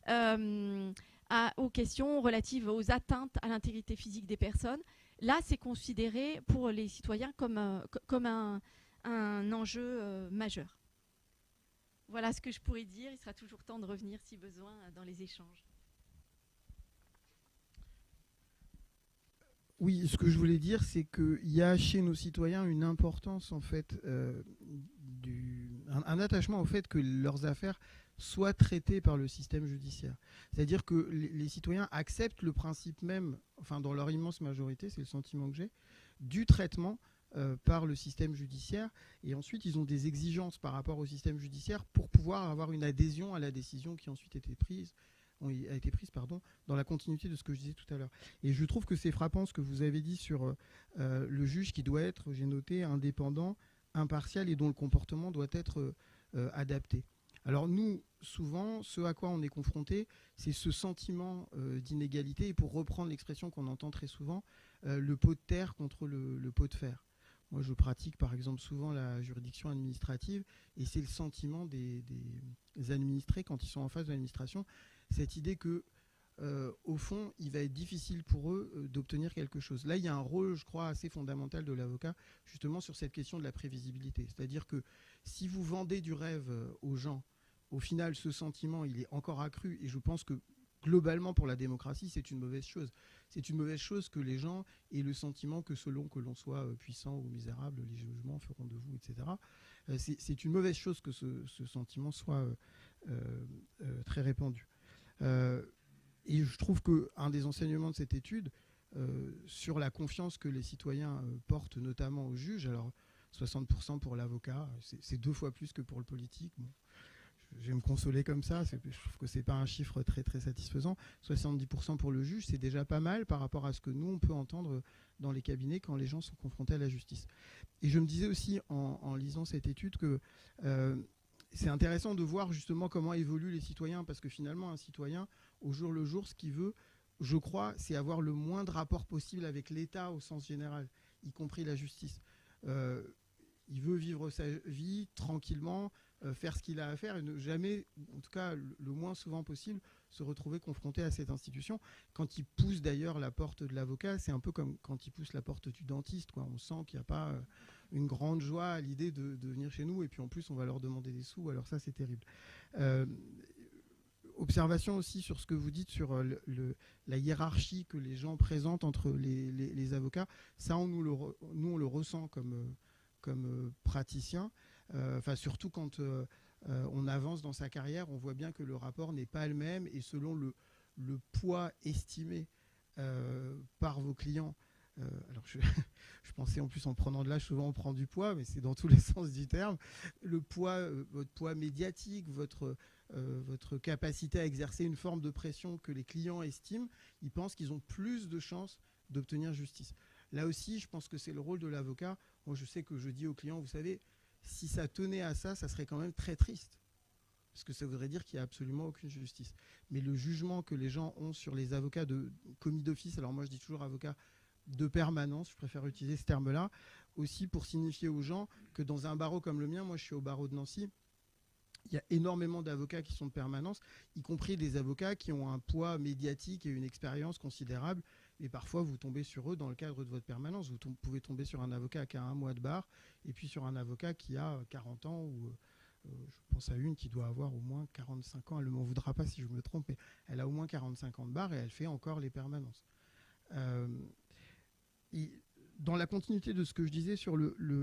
aux questions relatives aux atteintes à l'intégrité physique des personnes. Là, c'est considéré pour les citoyens comme un enjeu majeur. Voilà ce que je pourrais dire. Il sera toujours temps de revenir, si besoin, dans les échanges. Oui, ce que je voulais dire, c'est qu'il y a chez nos citoyens une importance, en fait, un attachement au fait que leurs affaires soient traitées par le système judiciaire. C'est-à-dire que les citoyens acceptent le principe même, enfin dans leur immense majorité, c'est le sentiment que j'ai, du traitement par le système judiciaire, et ensuite ils ont des exigences par rapport au système judiciaire pour pouvoir avoir une adhésion à la décision qui ensuite a été prise dans la continuité de ce que je disais tout à l'heure. Et je trouve que c'est frappant ce que vous avez dit sur le juge qui doit être, j'ai noté, indépendant, impartial et dont le comportement doit être adapté. Alors nous, souvent, ce à quoi on est confronté, c'est ce sentiment d'inégalité, et pour reprendre l'expression qu'on entend très souvent, le pot de terre contre le pot de fer. Moi, je pratique par exemple souvent la juridiction administrative, et c'est le sentiment des administrés quand ils sont en face de l'administration, cette idée que, au fond, il va être difficile pour eux d'obtenir quelque chose. Là, il y a un rôle, je crois, assez fondamental de l'avocat, justement sur cette question de la prévisibilité. C'est-à-dire que si vous vendez du rêve aux gens, au final, ce sentiment, il est encore accru, et je pense que globalement, pour la démocratie, c'est une mauvaise chose. C'est une mauvaise chose que les gens aient le sentiment que selon que l'on soit puissant ou misérable, les jugements feront de vous, etc. C'est une mauvaise chose que ce sentiment soit très répandu. Et je trouve qu'un des enseignements de cette étude, sur la confiance que les citoyens portent notamment aux juges, alors 60% pour l'avocat, c'est 2 fois plus que pour le politique. Bon, je vais me consoler comme ça, je trouve que ce n'est pas un chiffre très, très satisfaisant. 70% pour le juge, c'est déjà pas mal par rapport à ce que nous, on peut entendre dans les cabinets quand les gens sont confrontés à la justice. Et je me disais aussi, en lisant cette étude, que c'est intéressant de voir justement comment évoluent les citoyens, parce que finalement, un citoyen, au jour le jour, ce qu'il veut, je crois, c'est avoir le moindre rapport possible avec l'État au sens général, y compris la justice. Il veut vivre sa vie tranquillement, faire ce qu'il a à faire et ne jamais, en tout cas le moins souvent possible, se retrouver confronté à cette institution. Quand il pousse d'ailleurs la porte de l'avocat, c'est un peu comme quand il pousse la porte du dentiste, quoi. On sent qu'il n'y a pas une grande joie à l'idée de venir chez nous, et puis en plus on va leur demander des sous, alors ça c'est terrible. Observation aussi sur ce que vous dites sur la hiérarchie que les gens présentent entre les avocats. Ça, nous on le ressent comme praticien. Surtout quand on avance dans sa carrière, on voit bien que le rapport n'est pas le même, et selon le poids estimé par vos clients. Alors je pensais en plus, en prenant de l'âge, souvent on prend du poids, mais c'est dans tous les sens du terme. Le poids, votre poids médiatique, votre capacité à exercer une forme de pression que les clients estiment, ils pensent qu'ils ont plus de chances d'obtenir justice. Là aussi, je pense que c'est le rôle de l'avocat. Moi, je sais que je dis aux clients, vous savez, si ça tenait à ça, ça serait quand même très triste. Parce que ça voudrait dire qu'il n'y a absolument aucune justice. Mais le jugement que les gens ont sur les avocats de commis d'office, alors moi je dis toujours avocat de permanence, je préfère utiliser ce terme-là, aussi pour signifier aux gens que dans un barreau comme le mien, moi je suis au barreau de Nancy, il y a énormément d'avocats qui sont de permanence, y compris des avocats qui ont un poids médiatique et une expérience considérable. Et parfois, vous tombez sur eux dans le cadre de votre permanence. Vous pouvez tomber sur un avocat qui a 1 mois de barre, et puis sur un avocat qui a 40 ans, ou je pense à une qui doit avoir au moins 45 ans. Elle ne m'en voudra pas si je me trompe, mais elle a au moins 45 ans de barre et elle fait encore les permanences. Et dans la continuité de ce que je disais sur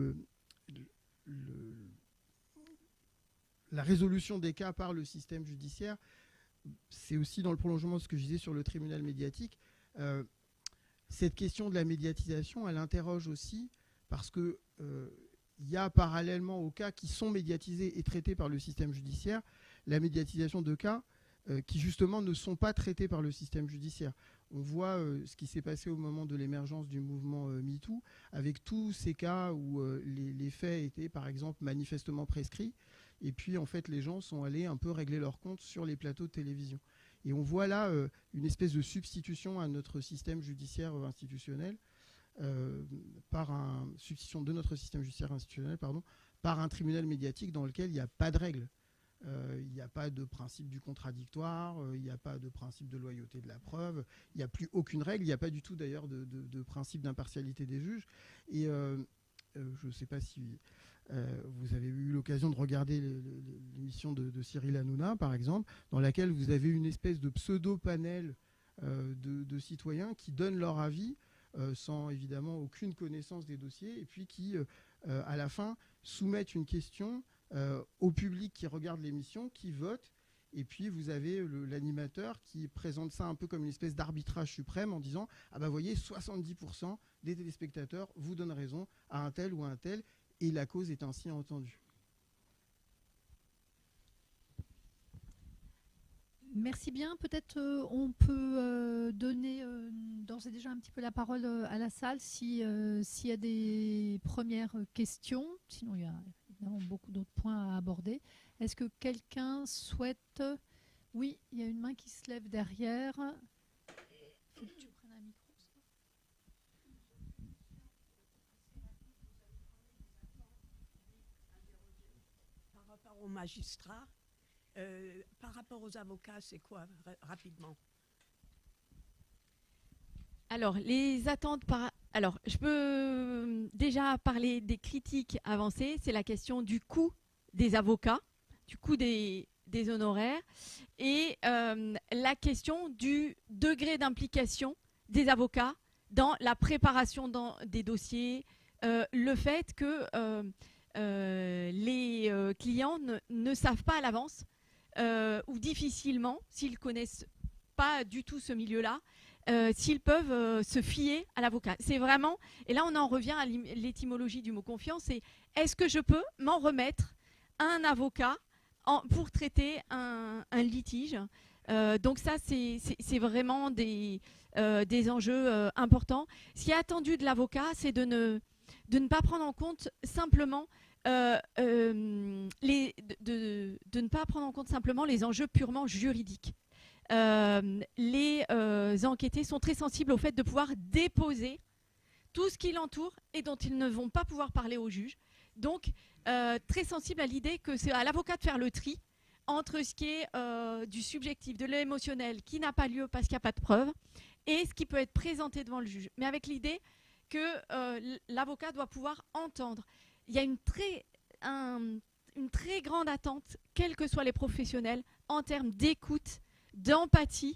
la résolution des cas par le système judiciaire, c'est aussi dans le prolongement de ce que je disais sur le tribunal médiatique. Cette question de la médiatisation, elle interroge aussi parce que il y a parallèlement aux cas qui sont médiatisés et traités par le système judiciaire, la médiatisation de cas qui justement ne sont pas traités par le système judiciaire. On voit ce qui s'est passé au moment de l'émergence du mouvement MeToo, avec tous ces cas où les faits étaient par exemple manifestement prescrits, et puis en fait les gens sont allés un peu régler leur compte sur les plateaux de télévision. Et on voit là une espèce de substitution à notre système judiciaire institutionnel, substitution de notre système judiciaire institutionnel, par un tribunal médiatique dans lequel il n'y a pas de règles. Il n'y a pas de principe du contradictoire, il n'y a pas de principe de loyauté de la preuve, il n'y a plus aucune règle, il n'y a pas du tout d'ailleurs de principe d'impartialité des juges. Et je ne sais pas si vous avez eu l'occasion de regarder l'émission de Cyril Hanouna, par exemple, dans laquelle vous avez une espèce de pseudo-panel de citoyens qui donnent leur avis sans évidemment aucune connaissance des dossiers, et puis qui, à la fin, soumettent une question au public qui regarde l'émission, qui vote, et puis vous avez l'animateur qui présente ça un peu comme une espèce d'arbitrage suprême en disant « Ah bah voyez, 70% des téléspectateurs vous donnent raison à un tel ou à un tel, et la cause est ainsi entendue. » Merci bien. Peut-être on peut donner d'ores et déjà un petit peu la parole à la salle s'il y a des premières questions. Sinon, il y a évidemment beaucoup d'autres points à aborder. Est-ce que quelqu'un souhaite... Oui, il y a une main qui se lève derrière. Il faut que tu prennes un micro. Par rapport aux magistrats, par rapport aux avocats, c'est quoi, rapidement? Alors, les attentes Alors, je peux déjà parler des critiques avancées. C'est la question du coût des avocats, du coût des des honoraires et la question du degré d'implication des avocats dans la préparation des dossiers, le fait que les clients ne savent pas à l'avance ou difficilement, s'ils ne connaissent pas du tout ce milieu-là, s'ils peuvent se fier à l'avocat. C'est vraiment, et là on en revient à l'étymologie du mot confiance, c'est est-ce que je peux m'en remettre à un avocat pour traiter un litige. Donc ça, c'est vraiment des enjeux importants. Ce qui est attendu de l'avocat, c'est de ne pas prendre en compte simplement les enjeux purement juridiques. Les enquêtés sont très sensibles au fait de pouvoir déposer tout ce qui l'entoure et dont ils ne vont pas pouvoir parler au juge. Donc, très sensible à l'idée que c'est à l'avocat de faire le tri entre ce qui est du subjectif, de l'émotionnel, qui n'a pas lieu parce qu'il n'y a pas de preuve, et ce qui peut être présenté devant le juge. Mais avec l'idée que l'avocat doit pouvoir entendre. Il y a une très grande attente, quels que soient les professionnels, en termes d'écoute, d'empathie,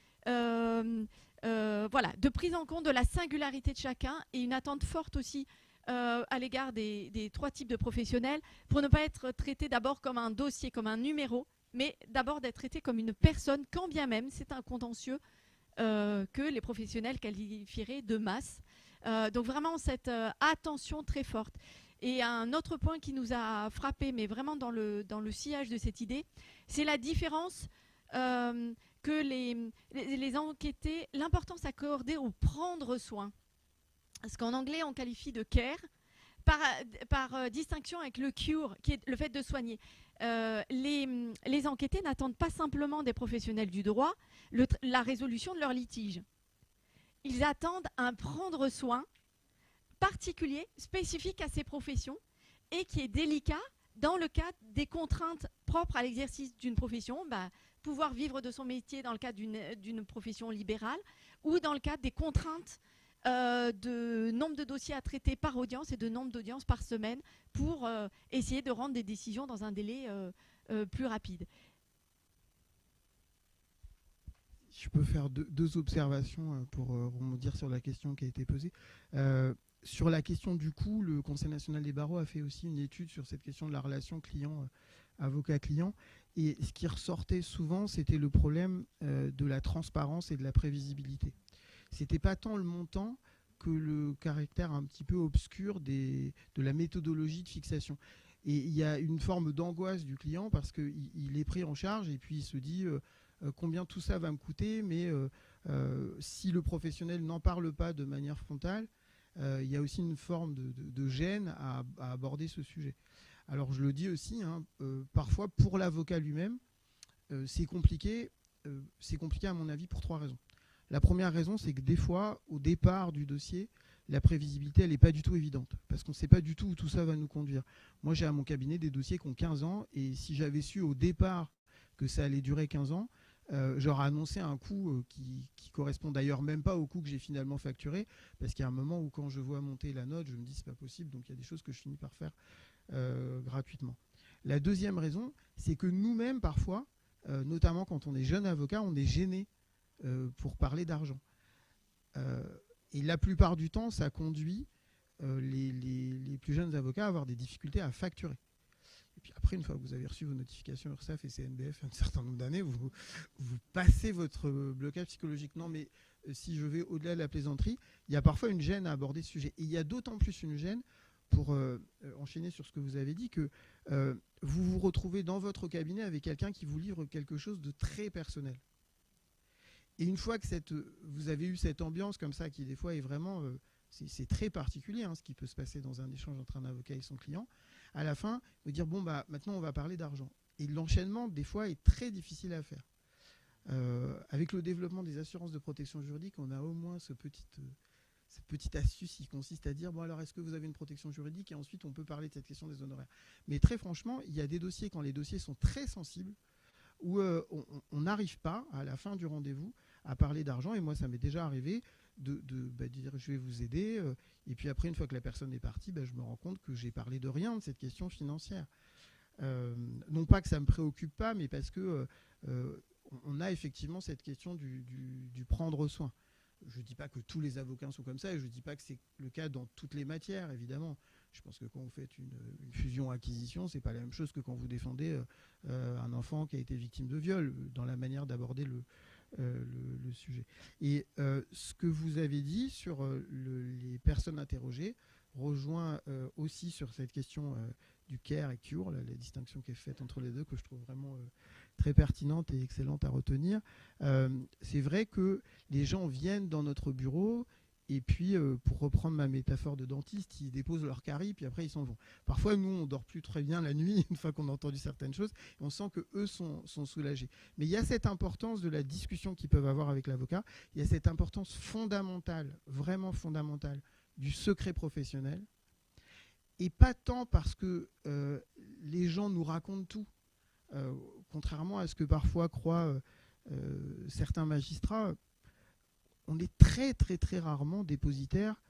voilà, de prise en compte de la singularité de chacun, et une attente forte aussi à l'égard des trois types de professionnels, pour ne pas être traité d'abord comme un dossier, comme un numéro, mais d'abord d'être traité comme une personne, quand bien même c'est un contentieux que les professionnels qualifieraient de masse. Donc vraiment cette attention très forte. Et un autre point qui nous a frappé, mais vraiment dans le sillage de cette idée, c'est la différence que les enquêtés, l'importance accordée au prendre soin. Parce qu'en anglais, on qualifie de care, par distinction avec le cure, qui est le fait de soigner. Les enquêtés n'attendent pas simplement des professionnels du droit la résolution de leur litige. Ils attendent un prendre soin particulier, spécifique à ces professions, et qui est délicat dans le cadre des contraintes propres à l'exercice d'une profession, pouvoir vivre de son métier dans le cadre d'une profession libérale, ou dans le cadre des contraintes de nombre de dossiers à traiter par audience et de nombre d'audiences par semaine pour essayer de rendre des décisions dans un délai plus rapide. Je peux faire deux observations pour rebondir sur la question qui a été posée. Sur la question du coût, le Conseil national des barreaux a fait aussi une étude sur cette question de la relation avocat-client. Et ce qui ressortait souvent, c'était le problème de la transparence et de la prévisibilité. Ce n'était pas tant le montant que le caractère un petit peu obscur de la méthodologie de fixation. Et il y a une forme d'angoisse du client parce qu'il est pris en charge et puis il se dit combien tout ça va me coûter, mais si le professionnel n'en parle pas de manière frontale, il y a aussi une forme de gêne à aborder ce sujet. Alors je le dis aussi, parfois pour l'avocat lui-même, c'est compliqué à mon avis pour trois raisons. La première raison, c'est que des fois, au départ du dossier, la prévisibilité, elle n'est pas du tout évidente, parce qu'on ne sait pas du tout où tout ça va nous conduire. Moi, j'ai à mon cabinet des dossiers qui ont 15 ans, et si j'avais su au départ que ça allait durer 15 ans, j'aurais annoncé un coût qui correspond d'ailleurs même pas au coût que j'ai finalement facturé, parce qu'il y a un moment où quand je vois monter la note, je me dis c'est pas possible, donc il y a des choses que je finis par faire gratuitement. La deuxième raison, c'est que nous-mêmes parfois, notamment quand on est jeune avocat, on est gêné pour parler d'argent. Et la plupart du temps, ça conduit les plus jeunes avocats à avoir des difficultés à facturer. Et puis après, une fois que vous avez reçu vos notifications URSSAF et CNBF un certain nombre d'années, vous passez votre blocage psychologique. Non, mais si je vais au-delà de la plaisanterie, il y a parfois une gêne à aborder ce sujet. Et il y a d'autant plus une gêne, pour enchaîner sur ce que vous avez dit, que vous vous retrouvez dans votre cabinet avec quelqu'un qui vous livre quelque chose de très personnel. Et une fois que vous avez eu cette ambiance comme ça, qui des fois est vraiment... c'est très particulier, ce qui peut se passer dans un échange entre un avocat et son client. À la fin, vous dire, bon, maintenant, on va parler d'argent. Et l'enchaînement, des fois, est très difficile à faire. Avec le développement des assurances de protection juridique, on a au moins cette petite astuce qui consiste à dire, bon, alors, est-ce que vous avez une protection juridique? Et ensuite, on peut parler de cette question des honoraires. Mais très franchement, il y a des dossiers, quand les dossiers sont très sensibles, où on n'arrive pas, à la fin du rendez-vous, à parler d'argent. Et moi, ça m'est déjà arrivé de dire je vais vous aider. Et puis après, une fois que la personne est partie, je me rends compte que j'ai parlé de rien de cette question financière. Non pas que ça ne me préoccupe pas, mais parce que on a effectivement cette question du prendre soin. Je ne dis pas que tous les avocats sont comme ça, et je ne dis pas que c'est le cas dans toutes les matières, évidemment. Je pense que quand vous faites une fusion-acquisition, ce n'est pas la même chose que quand vous défendez un enfant qui a été victime de viol, dans la manière d'aborder le sujet. Et ce que vous avez dit sur les personnes interrogées rejoint aussi sur cette question du care et cure, la distinction qui est faite entre les deux, que je trouve vraiment très pertinente et excellente à retenir. C'est vrai que les gens viennent dans notre bureau et puis, pour reprendre ma métaphore de dentiste, ils déposent leur carie, puis après ils s'en vont. Parfois, nous, on dort plus très bien la nuit, une fois qu'on a entendu certaines choses, et on sent qu'eux sont soulagés. Mais il y a cette importance de la discussion qu'ils peuvent avoir avec l'avocat, il y a cette importance fondamentale, vraiment fondamentale, du secret professionnel, et pas tant parce que les gens nous racontent tout, contrairement à ce que parfois croient certains magistrats. On est très très très rarement dépositaire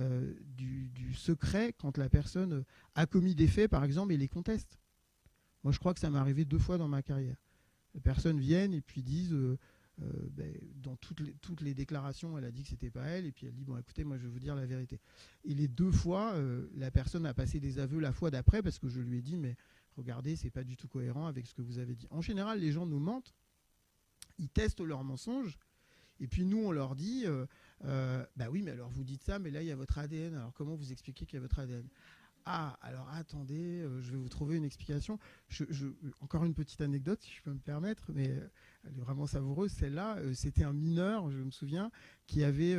du secret quand la personne a commis des faits, par exemple, et les conteste. Moi, je crois que ça m'est arrivé 2 fois dans ma carrière. Les personnes viennent et puis disent, dans toutes les déclarations, elle a dit que c'était pas elle, et puis elle dit, bon, écoutez, moi, je vais vous dire la vérité. Et les 2 fois, la personne a passé des aveux la fois d'après, parce que je lui ai dit, mais regardez, c'est pas du tout cohérent avec ce que vous avez dit. En général, les gens nous mentent, ils testent leurs mensonges, et puis nous, on leur dit, bah oui, mais alors vous dites ça, mais là, il y a votre ADN. Alors comment vous expliquez qu'il y a votre ADN? Ah, alors attendez, je vais vous trouver une explication. Encore une petite anecdote, si je peux me permettre, mais elle est vraiment savoureuse. Celle-là, c'était un mineur, je me souviens, qui avait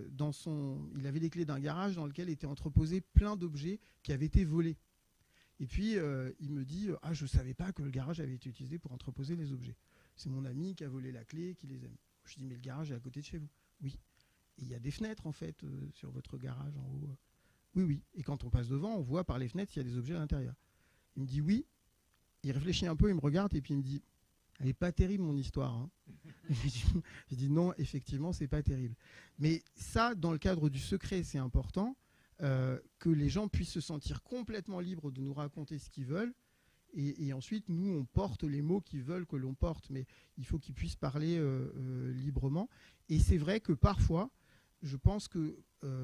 il avait les clés d'un garage dans lequel étaient entreposés plein d'objets qui avaient été volés. Et puis, il me dit, ah, je ne savais pas que le garage avait été utilisé pour entreposer les objets. C'est mon ami qui a volé la clé, qui les aime. Je dis, mais le garage est à côté de chez vous. Oui. Et il y a des fenêtres, en fait, sur votre garage en haut. Oui, oui. Et quand on passe devant, on voit par les fenêtres s'il y a des objets à l'intérieur. Il me dit oui. Il réfléchit un peu, il me regarde et puis il me dit, elle n'est pas terrible, mon histoire. Hein. Je dis, non, effectivement, c'est pas terrible. Mais ça, dans le cadre du secret, c'est important que les gens puissent se sentir complètement libres de nous raconter ce qu'ils veulent. Et ensuite, nous, on porte les mots qu'ils veulent que l'on porte, mais il faut qu'ils puissent parler librement. Et c'est vrai que parfois, je pense que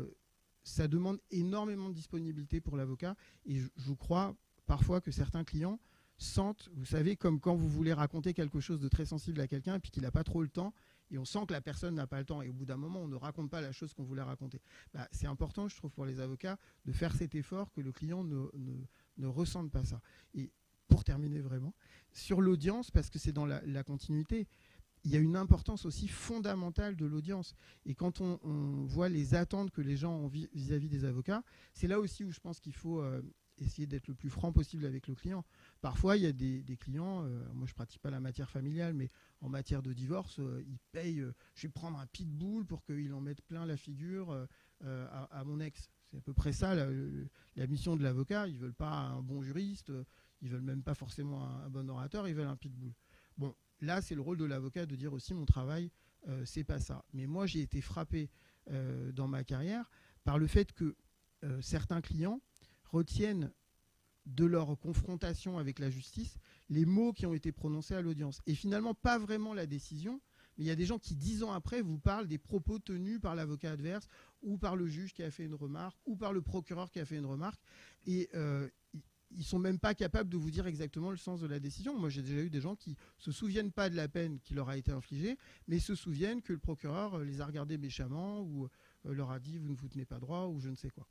ça demande énormément de disponibilité pour l'avocat. Et je crois parfois que certains clients sentent, vous savez, comme quand vous voulez raconter quelque chose de très sensible à quelqu'un et puis qu'il n'a pas trop le temps, et on sent que la personne n'a pas le temps, et au bout d'un moment, on ne raconte pas la chose qu'on voulait raconter. Bah, c'est important, je trouve, pour les avocats, de faire cet effort que le client ne ressente pas ça. Et pour terminer vraiment, sur l'audience, parce que c'est dans la continuité, il y a une importance aussi fondamentale de l'audience. Et quand on voit les attentes que les gens ont vis-à-vis des avocats, c'est là aussi où je pense qu'il faut essayer d'être le plus franc possible avec le client. Parfois, il y a des clients, moi je ne pratique pas la matière familiale, mais en matière de divorce, ils payent, je vais prendre un pitbull pour qu'il en mette plein la figure à mon ex. C'est à peu près ça la mission de l'avocat. Ils ne veulent pas un bon juriste, ils ne veulent même pas forcément un bon orateur, ils veulent un pitbull. Bon, là, c'est le rôle de l'avocat de dire aussi mon travail, c'est pas ça. Mais moi, j'ai été frappé dans ma carrière par le fait que certains clients retiennent de leur confrontation avec la justice les mots qui ont été prononcés à l'audience. Et finalement, pas vraiment la décision, mais il y a des gens qui, 10 ans après, vous parlent des propos tenus par l'avocat adverse ou par le juge qui a fait une remarque ou par le procureur qui a fait une remarque. Et ils ne sont même pas capables de vous dire exactement le sens de la décision. Moi, j'ai déjà eu des gens qui ne se souviennent pas de la peine qui leur a été infligée, mais se souviennent que le procureur les a regardés méchamment ou leur a dit « vous ne vous tenez pas droit » ou je ne sais quoi.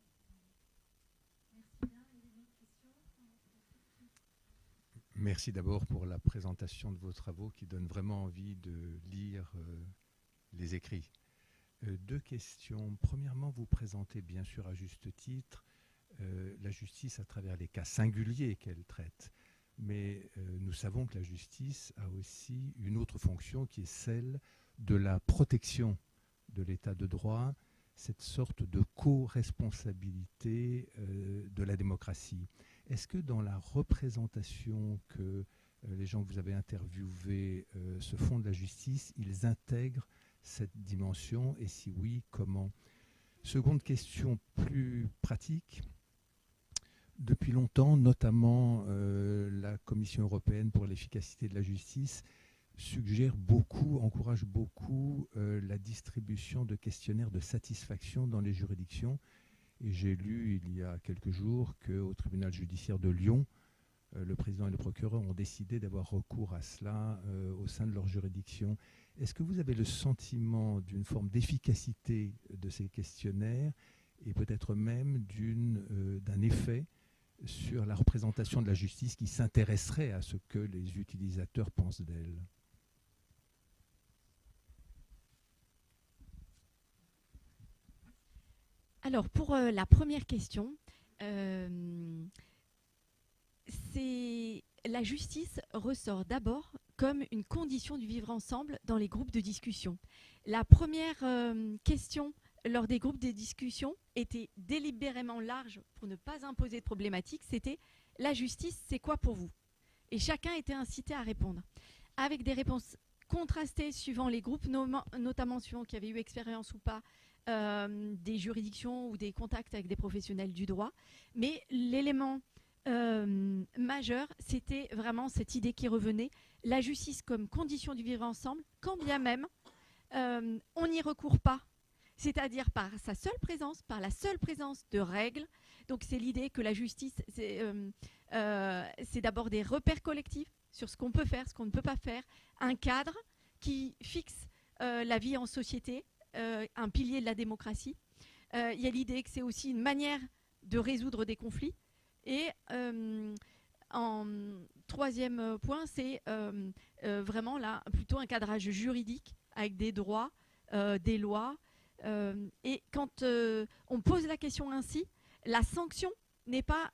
Merci d'abord pour la présentation de vos travaux qui donne vraiment envie de lire les écrits. 2 questions. Premièrement, vous présentez bien sûr à juste titre la justice à travers les cas singuliers qu'elle traite. Mais nous savons que la justice a aussi une autre fonction qui est celle de la protection de l'état de droit, cette sorte de co-responsabilité de la démocratie. Est-ce que dans la représentation que les gens que vous avez interviewés se font de la justice, ils intègrent cette dimension et si oui, comment? Seconde question plus pratique. Depuis longtemps, notamment la Commission européenne pour l'efficacité de la justice suggère beaucoup, encourage beaucoup la distribution de questionnaires de satisfaction dans les juridictions. Et j'ai lu il y a quelques jours qu'au tribunal judiciaire de Lyon, le président et le procureur ont décidé d'avoir recours à cela au sein de leur juridiction. Est-ce que vous avez le sentiment d'une forme d'efficacité de ces questionnaires et peut-être même d'un effet sur la représentation de la justice qui s'intéresserait à ce que les utilisateurs pensent d'elle? Alors, pour la première question, la justice ressort d'abord comme une condition du vivre ensemble dans les groupes de discussion. La première question lors des groupes de discussion était délibérément large pour ne pas imposer de problématique, c'était « la justice, c'est quoi pour vous ?» Et chacun était incité à répondre, avec des réponses contrastées suivant les groupes, notamment suivant qui avaient eu expérience ou pas, des juridictions ou des contacts avec des professionnels du droit. Mais l'élément majeur, c'était vraiment cette idée qui revenait, la justice comme condition du vivre ensemble, quand bien même on n'y recourt pas, c'est-à-dire par sa seule présence, par la seule présence de règles. Donc c'est l'idée que la justice, c'est d'abord des repères collectifs sur ce qu'on peut faire, ce qu'on ne peut pas faire, un cadre qui fixe la vie en société, un pilier de la démocratie. Il y a l'idée que c'est aussi une manière de résoudre des conflits. Et en troisième point, c'est vraiment là plutôt un cadrage juridique avec des droits, des lois. Et quand on pose la question ainsi, la sanction n'est pas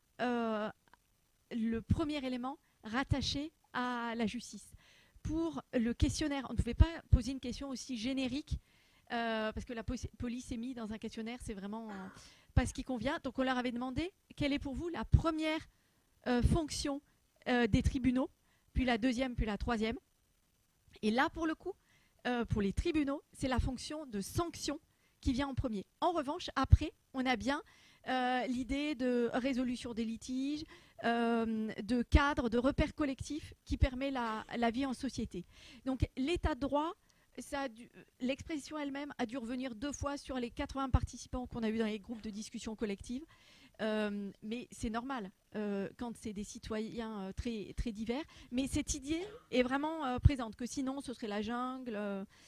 le premier élément rattaché à la justice. Pour le questionnaire, on ne pouvait pas poser une question aussi générique parce que la police est mise dans un questionnaire, c'est vraiment pas ce qui convient. Donc on leur avait demandé quelle est pour vous la première fonction des tribunaux, puis la deuxième, puis la troisième. Et là, pour le coup, pour les tribunaux, c'est la fonction de sanction qui vient en premier. En revanche, après, on a bien l'idée de résolution des litiges, de cadre, de repères collectifs qui permet la vie en société. Donc l'état de droit, l'expression elle-même a dû revenir 2 fois sur les 80 participants qu'on a eu dans les groupes de discussion collective. Mais c'est normal quand c'est des citoyens très, très divers. Mais cette idée est vraiment présente, que sinon ce serait la jungle.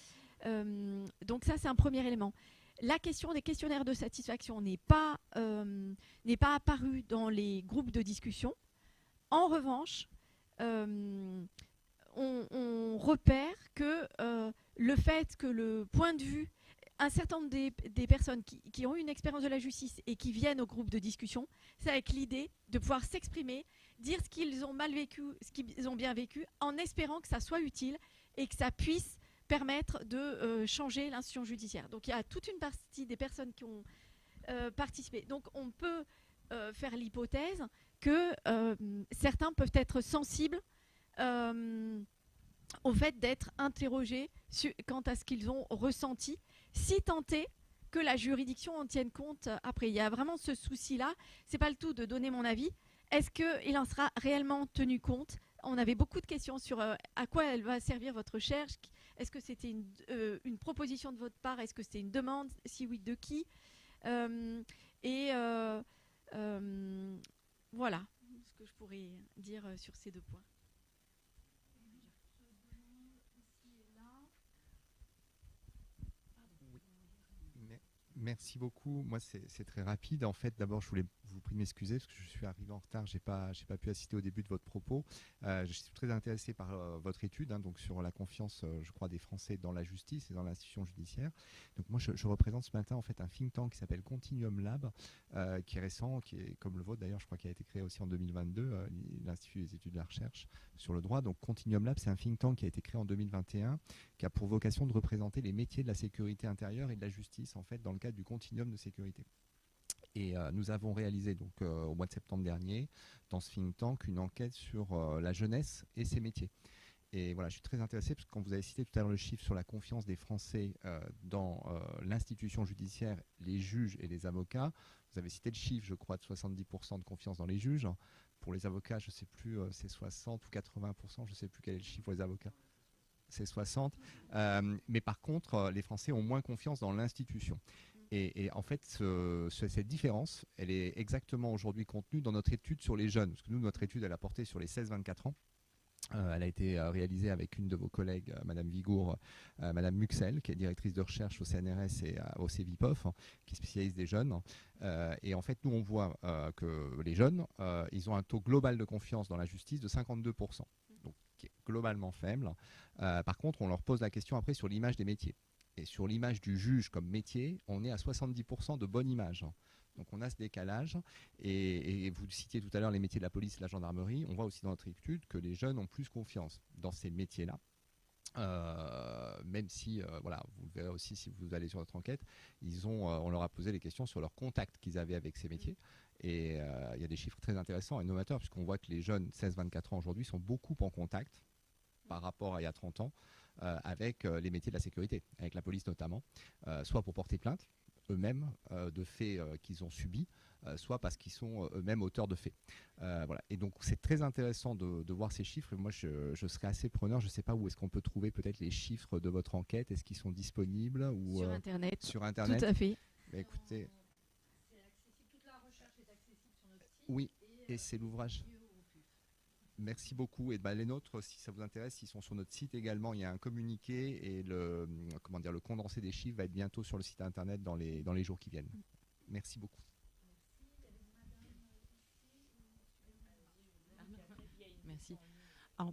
Donc ça, c'est un premier élément. La question des questionnaires de satisfaction n'est pas apparue dans les groupes de discussion. En revanche, on repère que le fait que le point de vue, un certain nombre des personnes qui ont eu une expérience de la justice et qui viennent au groupe de discussion, c'est avec l'idée de pouvoir s'exprimer, dire ce qu'ils ont mal vécu, ce qu'ils ont bien vécu, en espérant que ça soit utile et que ça puisse permettre de changer l'institution judiciaire. Donc il y a toute une partie des personnes qui ont participé. Donc on peut faire l'hypothèse que certains peuvent être sensibles au fait d'être interrogés quant à ce qu'ils ont ressenti, si tant est que la juridiction en tienne compte après. Il y a vraiment ce souci-là. Ce n'est pas le tout de donner mon avis. Est-ce qu'il en sera réellement tenu compte? On avait beaucoup de questions sur à quoi elle va servir votre recherche. Est-ce que c'était une proposition de votre part? Est-ce que c'était une demande? Si oui, de qui? Voilà ce que je pourrais dire sur ces 2 points. Merci beaucoup. Moi, c'est très rapide. En fait, d'abord, je voulais vous prie de m'excuser parce que je suis arrivé en retard. J'ai pas pu assister au début de votre propos. Je suis très intéressé par votre étude, donc sur la confiance, je crois, des Français dans la justice et dans l'institution judiciaire. Donc moi, je représente ce matin en fait un think tank qui s'appelle Continuum Lab, qui est récent, qui est comme le vôtre d'ailleurs, je crois, qui a été créé aussi en 2022, l'Institut des études de la recherche sur le droit. Donc Continuum Lab, c'est un think tank qui a été créé en 2021, qui a pour vocation de représenter les métiers de la sécurité intérieure et de la justice en fait dans le cadre du continuum de sécurité. Et nous avons réalisé donc au mois de septembre dernier dans ce think tank une enquête sur la jeunesse et ses métiers. Et voilà, je suis très intéressé parce que quand vous avez cité tout à l'heure le chiffre sur la confiance des Français dans l'institution judiciaire, les juges et les avocats, vous avez cité le chiffre, je crois, de 70% de confiance dans les juges. Pour les avocats, je ne sais plus, c'est 60 ou 80%, je ne sais plus quel est le chiffre pour les avocats. C'est 60. Mais par contre, les Français ont moins confiance dans l'institution. Et en fait, cette différence, elle est exactement aujourd'hui contenue dans notre étude sur les jeunes. Parce que nous, notre étude, elle a porté sur les 16-24 ans. Elle a été réalisée avec une de vos collègues, Madame Vigour, Madame Muxel, qui est directrice de recherche au CNRS et au CEVIPOF, qui spécialise des jeunes. Et en fait, nous, on voit que les jeunes, ils ont un taux global de confiance dans la justice de 52%, donc qui est globalement faible. Par contre, on leur pose la question après sur l'image des métiers. Et sur l'image du juge comme métier, on est à 70% de bonne image. Donc on a ce décalage. Et vous citiez tout à l'heure les métiers de la police, la gendarmerie. On voit aussi dans notre étude que les jeunes ont plus confiance dans ces métiers-là. Même si, voilà, vous le verrez aussi si vous allez sur notre enquête, on leur a posé des questions sur leur contact qu'ils avaient avec ces métiers. Et il y a des chiffres très intéressants et novateurs, puisqu'on voit que les jeunes 16-24 ans aujourd'hui sont beaucoup en contact par rapport à il y a 30 ans avec les métiers de la sécurité, avec la police notamment, soit pour porter plainte eux-mêmes de faits qu'ils ont subis, soit parce qu'ils sont eux-mêmes auteurs de faits. Voilà. Et donc c'est très intéressant de voir ces chiffres. Et moi je serais assez preneur. Je ne sais pas où est-ce qu'on peut trouver peut-être les chiffres de votre enquête. Est-ce qu'ils sont disponibles ou, Sur Internet. Sur Internet. Tout à fait. Mais écoutez, C'est accessible, toute la recherche est accessible sur notre site. oui, et c'est l'ouvrage. Merci beaucoup. Et les nôtres, si ça vous intéresse, ils sont sur notre site également. Il y a un communiqué et le condensé des chiffres va être bientôt sur le site internet dans les jours qui viennent. Merci beaucoup. Merci. Alors,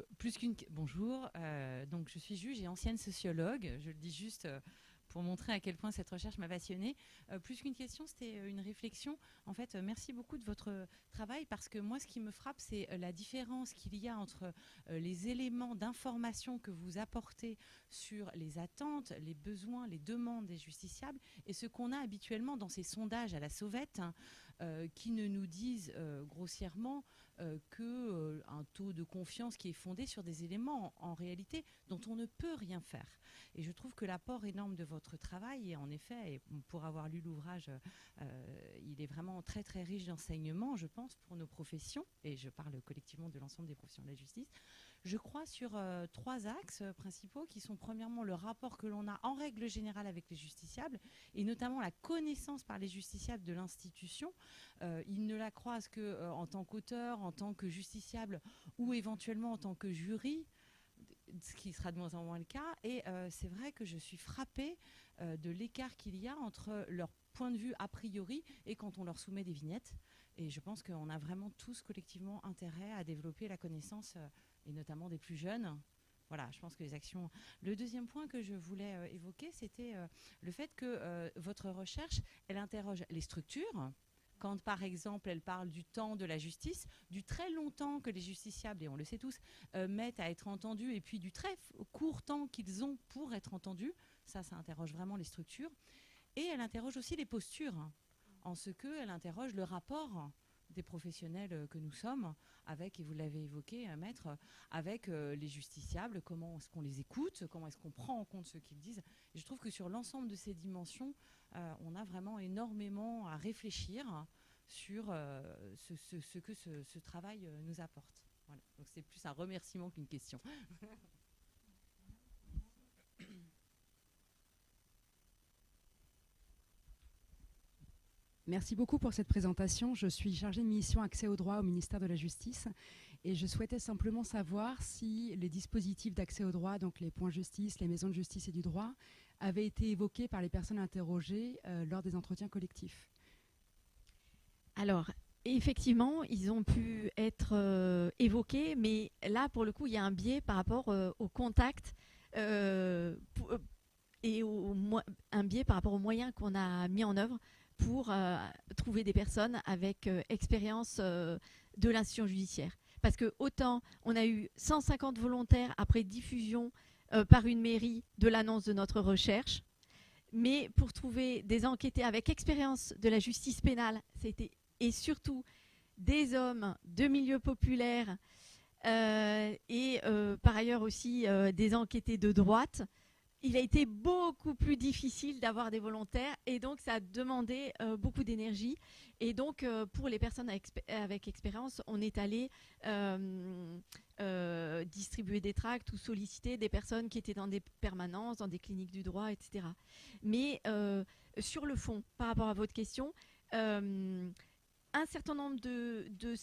bonjour. Donc, je suis juge et ancienne sociologue. Je le dis juste pour montrer à quel point cette recherche m'a passionnée. Plus qu'une question, c'était une réflexion. En fait, merci beaucoup de votre travail parce que moi, ce qui me frappe, c'est la différence qu'il y a entre les éléments d'information que vous apportez sur les attentes, les besoins, les demandes des justiciables et ce qu'on a habituellement dans ces sondages à la sauvette qui ne nous disent grossièrement qu'un taux de confiance qui est fondé sur des éléments en réalité dont on ne peut rien faire. Et je trouve que l'apport énorme de votre travail, et en effet, et pour avoir lu l'ouvrage, il est vraiment très très riche d'enseignements, je pense, pour nos professions, et je parle collectivement de l'ensemble des professions de la justice. Je crois sur 3 axes principaux qui sont premièrement le rapport que l'on a en règle générale avec les justiciables et notamment la connaissance par les justiciables de l'institution. Ils ne la croisent qu'en tant qu'auteur, en tant que justiciable ou éventuellement en tant que jury, ce qui sera de moins en moins le cas. Et c'est vrai que je suis frappée de l'écart qu'il y a entre leur point de vue a priori et quand on leur soumet des vignettes. Et je pense qu'on a vraiment tous collectivement intérêt à développer la connaissance et notamment des plus jeunes. Voilà, je pense que les actions... Le deuxième point que je voulais évoquer, c'était le fait que votre recherche, elle interroge les structures. Quand, par exemple, elle parle du temps de la justice, du très long temps que les justiciables, et on le sait tous, mettent à être entendus, et puis du très court temps qu'ils ont pour être entendus, ça interroge vraiment les structures. Et elle interroge aussi les postures, en ce qu'elle interroge le rapport des professionnels que nous sommes avec, et vous l'avez évoqué, Maître, avec les justiciables, comment est-ce qu'on les écoute, comment est-ce qu'on prend en compte ce qu'ils disent. Et je trouve que sur l'ensemble de ces dimensions, on a vraiment énormément à réfléchir sur ce que ce travail nous apporte. Voilà. Donc c'est plus un remerciement qu'une question. Merci beaucoup pour cette présentation. Je suis chargée de mission accès au droit au ministère de la Justice et je souhaitais simplement savoir si les dispositifs d'accès au droit, donc les points justice, les maisons de justice et du droit, avaient été évoqués par les personnes interrogées lors des entretiens collectifs. Alors, effectivement, ils ont pu être évoqués, mais là, pour le coup, il y a un biais par rapport au contact et un biais par rapport aux moyens qu'on a mis en œuvre pour trouver des personnes avec expérience de l'institution judiciaire. Parce que autant on a eu 150 volontaires après diffusion par une mairie de l'annonce de notre recherche, mais pour trouver des enquêtés avec expérience de la justice pénale, et surtout des hommes de milieux populaires et par ailleurs aussi des enquêtés de droite. Il a été beaucoup plus difficile d'avoir des volontaires et donc ça a demandé beaucoup d'énergie. Et donc pour les personnes avec expérience, on est allé distribuer des tracts ou solliciter des personnes qui étaient dans des permanences, dans des cliniques du droit, etc. Mais sur le fond, par rapport à votre question, un certain nombre de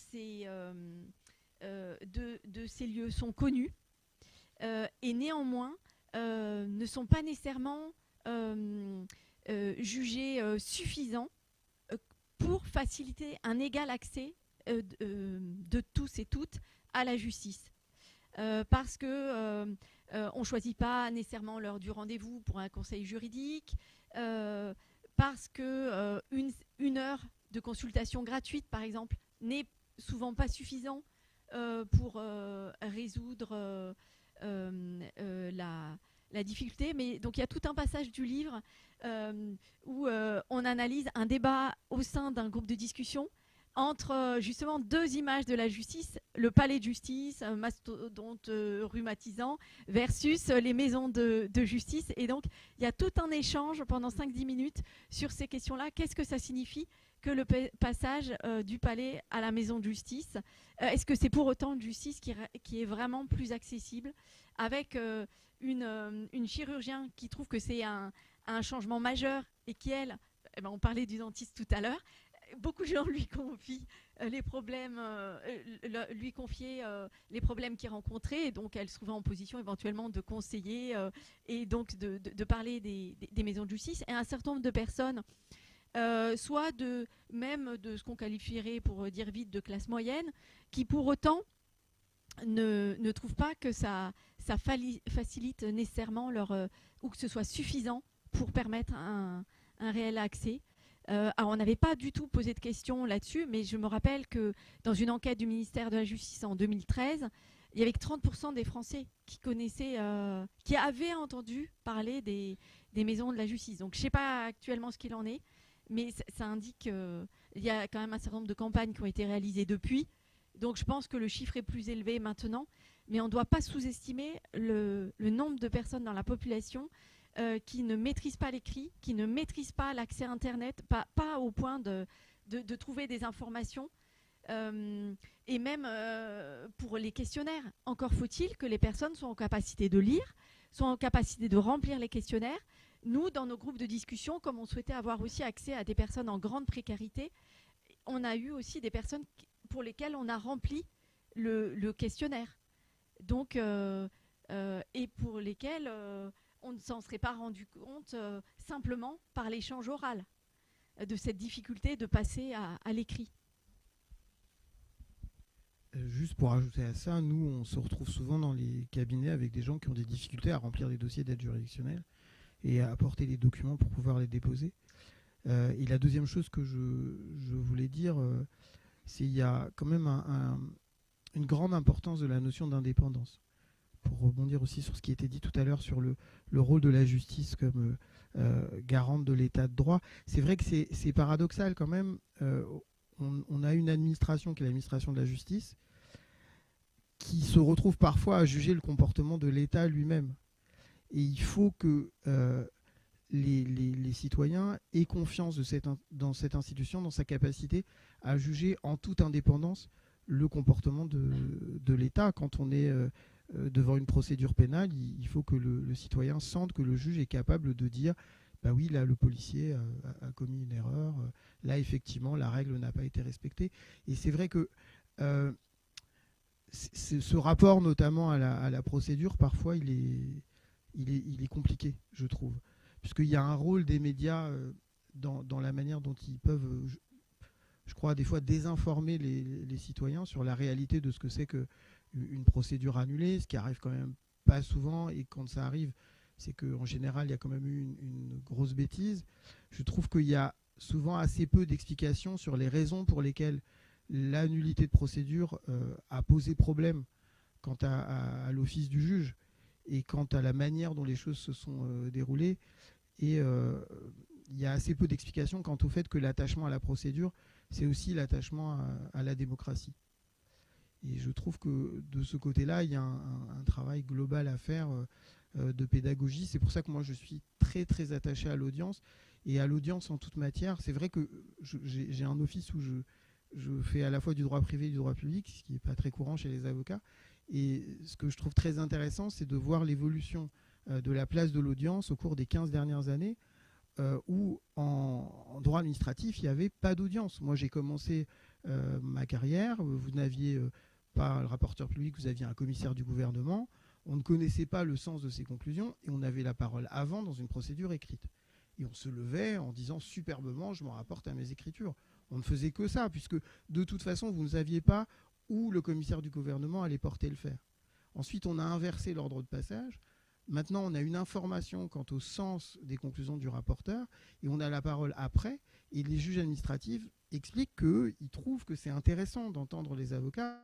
ces lieux sont connus et néanmoins ne sont pas nécessairement jugés suffisants pour faciliter un égal accès de tous et toutes à la justice. Parce que on ne choisit pas nécessairement l'heure du rendez-vous pour un conseil juridique, parce que une heure de consultation gratuite, par exemple, n'est souvent pas suffisant pour résoudre la difficulté. Mais donc il y a tout un passage du livre où on analyse un débat au sein d'un groupe de discussion entre justement deux images de la justice, le palais de justice, un mastodonte rhumatisant, versus les maisons de justice. Et donc, il y a tout un échange pendant 5-10 minutes sur ces questions-là. Qu'est-ce que ça signifie que le passage du palais à la maison de justice? Est-ce que c'est pour autant une justice qui est vraiment plus accessible, avec une chirurgien qui trouve que c'est un changement majeur et qui, elle, on parlait du dentiste tout à l'heure, beaucoup de gens lui confient les problèmes, lui confier les problèmes qu'ils rencontraient, et donc elle se trouvait en position éventuellement de conseiller et donc de parler des maisons de justice. Et un certain nombre de personnes, soit même de ce qu'on qualifierait, pour dire vite, de classe moyenne, qui pour autant ne trouvent pas que ça facilite nécessairement ou que ce soit suffisant pour permettre un réel accès. Alors on n'avait pas du tout posé de questions là-dessus, mais je me rappelle que dans une enquête du ministère de la Justice en 2013, il y avait que 30% des Français qui connaissaient, qui avaient entendu parler des maisons de la justice. Donc je ne sais pas actuellement ce qu'il en est, mais ça indique qu'il y a quand même un certain nombre de campagnes qui ont été réalisées depuis. Donc je pense que le chiffre est plus élevé maintenant, mais on ne doit pas sous-estimer le nombre de personnes dans la population qui ne maîtrisent pas l'écrit, qui ne maîtrisent pas l'accès à Internet, pas au point de trouver des informations. Et même pour les questionnaires, encore faut-il que les personnes soient en capacité de lire, soient en capacité de remplir les questionnaires. Nous, dans nos groupes de discussion, comme on souhaitait avoir aussi accès à des personnes en grande précarité, on a eu aussi des personnes pour lesquelles on a rempli le questionnaire. Donc, et pour lesquelles on ne s'en serait pas rendu compte simplement par l'échange oral de cette difficulté de passer à l'écrit. Juste pour ajouter à ça, nous, on se retrouve souvent dans les cabinets avec des gens qui ont des difficultés à remplir des dossiers d'aide juridictionnelle et à apporter les documents pour pouvoir les déposer. Et la deuxième chose que je voulais dire, c'est qu'il y a quand même une grande importance de la notion d'indépendance. Pour rebondir aussi sur ce qui était dit tout à l'heure sur le rôle de la justice comme garante de l'état de droit, c'est vrai que c'est paradoxal quand même. On a une administration qui est l'administration de la justice qui se retrouve parfois à juger le comportement de l'État lui-même. Et il faut que les citoyens aient confiance dans cette institution, dans sa capacité à juger en toute indépendance le comportement de l'État. Quand on est devant une procédure pénale, il faut que le citoyen sente que le juge est capable de dire bah oui, là le policier a commis une erreur, là effectivement la règle n'a pas été respectée. Et c'est vrai que ce rapport notamment à la procédure, parfois il est compliqué, je trouve, puisqu'il y a un rôle des médias dans la manière dont ils peuvent, je crois, des fois désinformer les citoyens sur la réalité de ce que c'est qu'une procédure annulée, ce qui arrive quand même pas souvent, et quand ça arrive, c'est qu'en général, il y a quand même eu une grosse bêtise. Je trouve qu'il y a souvent assez peu d'explications sur les raisons pour lesquelles la nullité de procédure a posé problème quant à l'office du juge et quant à la manière dont les choses se sont déroulées. Et il y a assez peu d'explications quant au fait que l'attachement à la procédure, c'est aussi l'attachement à la démocratie. Et je trouve que de ce côté-là, il y a un travail global à faire de pédagogie. C'est pour ça que moi, je suis très, très attaché à l'audience et à l'audience en toute matière. C'est vrai que j'ai un office où je fais à la fois du droit privé et du droit public, ce qui n'est pas très courant chez les avocats. Et ce que je trouve très intéressant, c'est de voir l'évolution de la place de l'audience au cours des 15 dernières années, où en droit administratif, il n'y avait pas d'audience. Moi, j'ai commencé ma carrière, vous n'aviez pas le rapporteur public, vous aviez un commissaire du gouvernement, on ne connaissait pas le sens de ses conclusions et on avait la parole avant dans une procédure écrite. Et on se levait en disant superbement, je m'en rapporte à mes écritures. On ne faisait que ça, puisque de toute façon, vous ne saviez pas où le commissaire du gouvernement allait porter le fer. Ensuite, on a inversé l'ordre de passage. Maintenant, on a une information quant au sens des conclusions du rapporteur et on a la parole après. Et les juges administratifs expliquent qu'ils trouvent que c'est intéressant d'entendre les avocats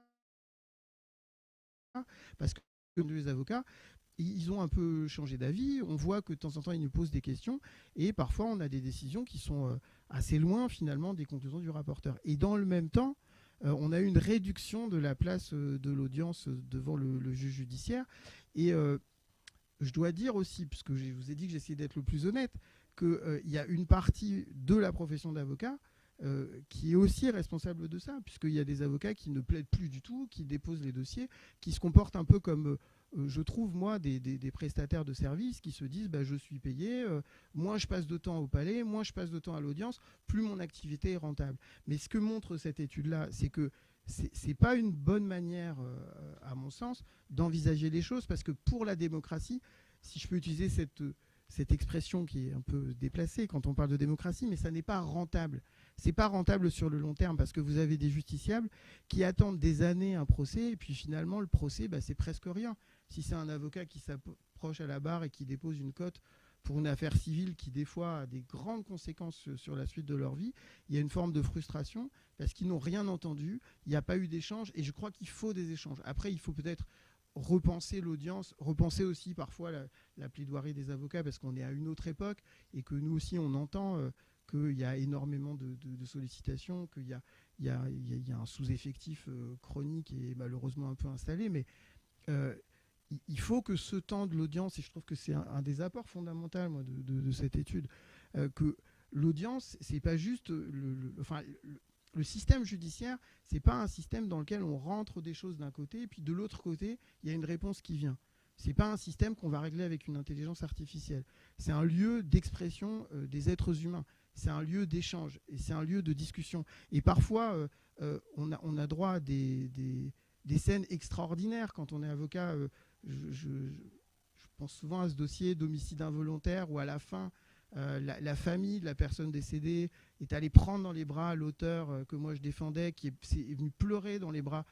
parce que les avocats, ils ont un peu changé d'avis. On voit que de temps en temps, ils nous posent des questions et parfois, on a des décisions qui sont assez loin finalement des conclusions du rapporteur. Et dans le même temps, on a eu une réduction de la place de l'audience devant le juge judiciaire. Et je dois dire aussi, puisque je vous ai dit que j'essayais d'être le plus honnête, qu'il y a une partie de la profession d'avocat qui est aussi responsable de ça, puisqu'il y a des avocats qui ne plaident plus du tout, qui déposent les dossiers, qui se comportent un peu comme, je trouve, moi, des prestataires de services qui se disent bah, je suis payé, moins je passe de temps au palais, moins je passe de temps à l'audience, plus mon activité est rentable. Mais ce que montre cette étude-là, c'est que c'est pas une bonne manière, à mon sens, d'envisager les choses, parce que pour la démocratie, si je peux utiliser cette expression qui est un peu déplacée quand on parle de démocratie, mais ça n'est pas rentable. C'est pas rentable sur le long terme parce que vous avez des justiciables qui attendent des années un procès et puis finalement le procès, bah, c'est presque rien. Si c'est un avocat qui s'approche à la barre et qui dépose une cote pour une affaire civile qui des fois a des grandes conséquences sur la suite de leur vie, il y a une forme de frustration parce qu'ils n'ont rien entendu, il n'y a pas eu d'échange et je crois qu'il faut des échanges. Après, il faut peut-être repenser l'audience, repenser aussi parfois la plaidoirie des avocats parce qu'on est à une autre époque et que nous aussi on entend qu'il y a énormément de sollicitations, qu'il y a un sous-effectif chronique et malheureusement un peu installé, mais il faut que ce temps de l'audience, et je trouve que c'est un des apports fondamentaux moi, de cette étude, que l'audience, c'est pas juste le système judiciaire, c'est pas un système dans lequel on rentre des choses d'un côté et puis de l'autre côté, il y a une réponse qui vient. C'est pas un système qu'on va régler avec une intelligence artificielle. C'est un lieu d'expression des êtres humains. C'est un lieu d'échange et c'est un lieu de discussion. Et parfois, on a droit à des scènes extraordinaires quand on est avocat. Je pense souvent à ce dossier d'homicide involontaire où à la fin, la famille de la personne décédée est allée prendre dans les bras l'auteur que moi je défendais, qui est venu pleurer dans les bras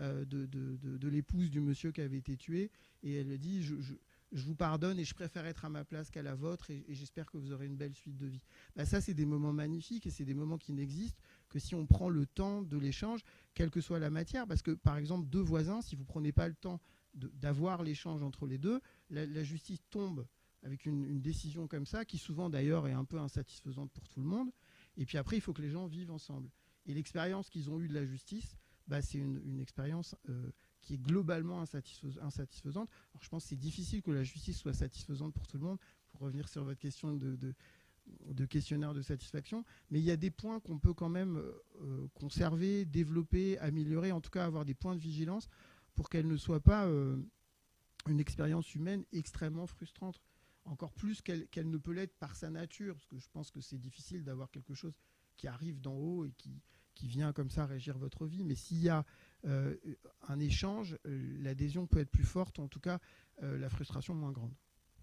de l'épouse du monsieur qui avait été tué. Et elle dit je vous pardonne et je préfère être à ma place qu'à la vôtre et j'espère que vous aurez une belle suite de vie. Bah, ça, c'est des moments magnifiques et c'est des moments qui n'existent que si on prend le temps de l'échange, quelle que soit la matière. Parce que, par exemple, deux voisins, si vous ne prenez pas le temps d'avoir l'échange entre les deux, la justice tombe avec une décision comme ça, qui souvent d'ailleurs est un peu insatisfaisante pour tout le monde. Et puis après, il faut que les gens vivent ensemble. Et l'expérience qu'ils ont eue de la justice, bah, c'est une expérience qui est globalement insatisfaisante. Alors, je pense que c'est difficile que la justice soit satisfaisante pour tout le monde, pour revenir sur votre question de questionnaire de satisfaction. Mais il y a des points qu'on peut quand même conserver, développer, améliorer, en tout cas avoir des points de vigilance pour qu'elle ne soit pas une expérience humaine extrêmement frustrante. Encore plus qu'elle ne peut l'être par sa nature, parce que je pense que c'est difficile d'avoir quelque chose qui arrive d'en haut et qui vient comme ça régir votre vie. Mais s'il y a un échange, l'adhésion peut être plus forte, en tout cas la frustration moins grande.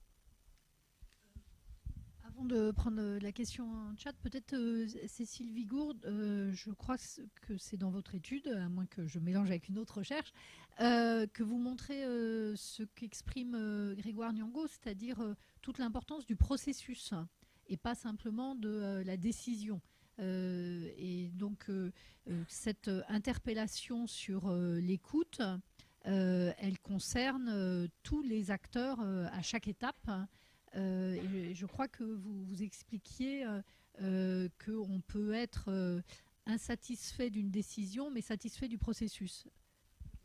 Avant de prendre la question en chat, peut-être Cécile Vigourde, je crois que c'est dans votre étude, à moins que je mélange avec une autre recherche, que vous montrez ce qu'exprime Grégoire Niango, c'est-à-dire toute l'importance du processus et pas simplement de la décision. Et donc cette interpellation sur l'écoute, elle concerne tous les acteurs à chaque étape. Et je crois que vous expliquiez qu'on peut être insatisfait d'une décision, mais satisfait du processus.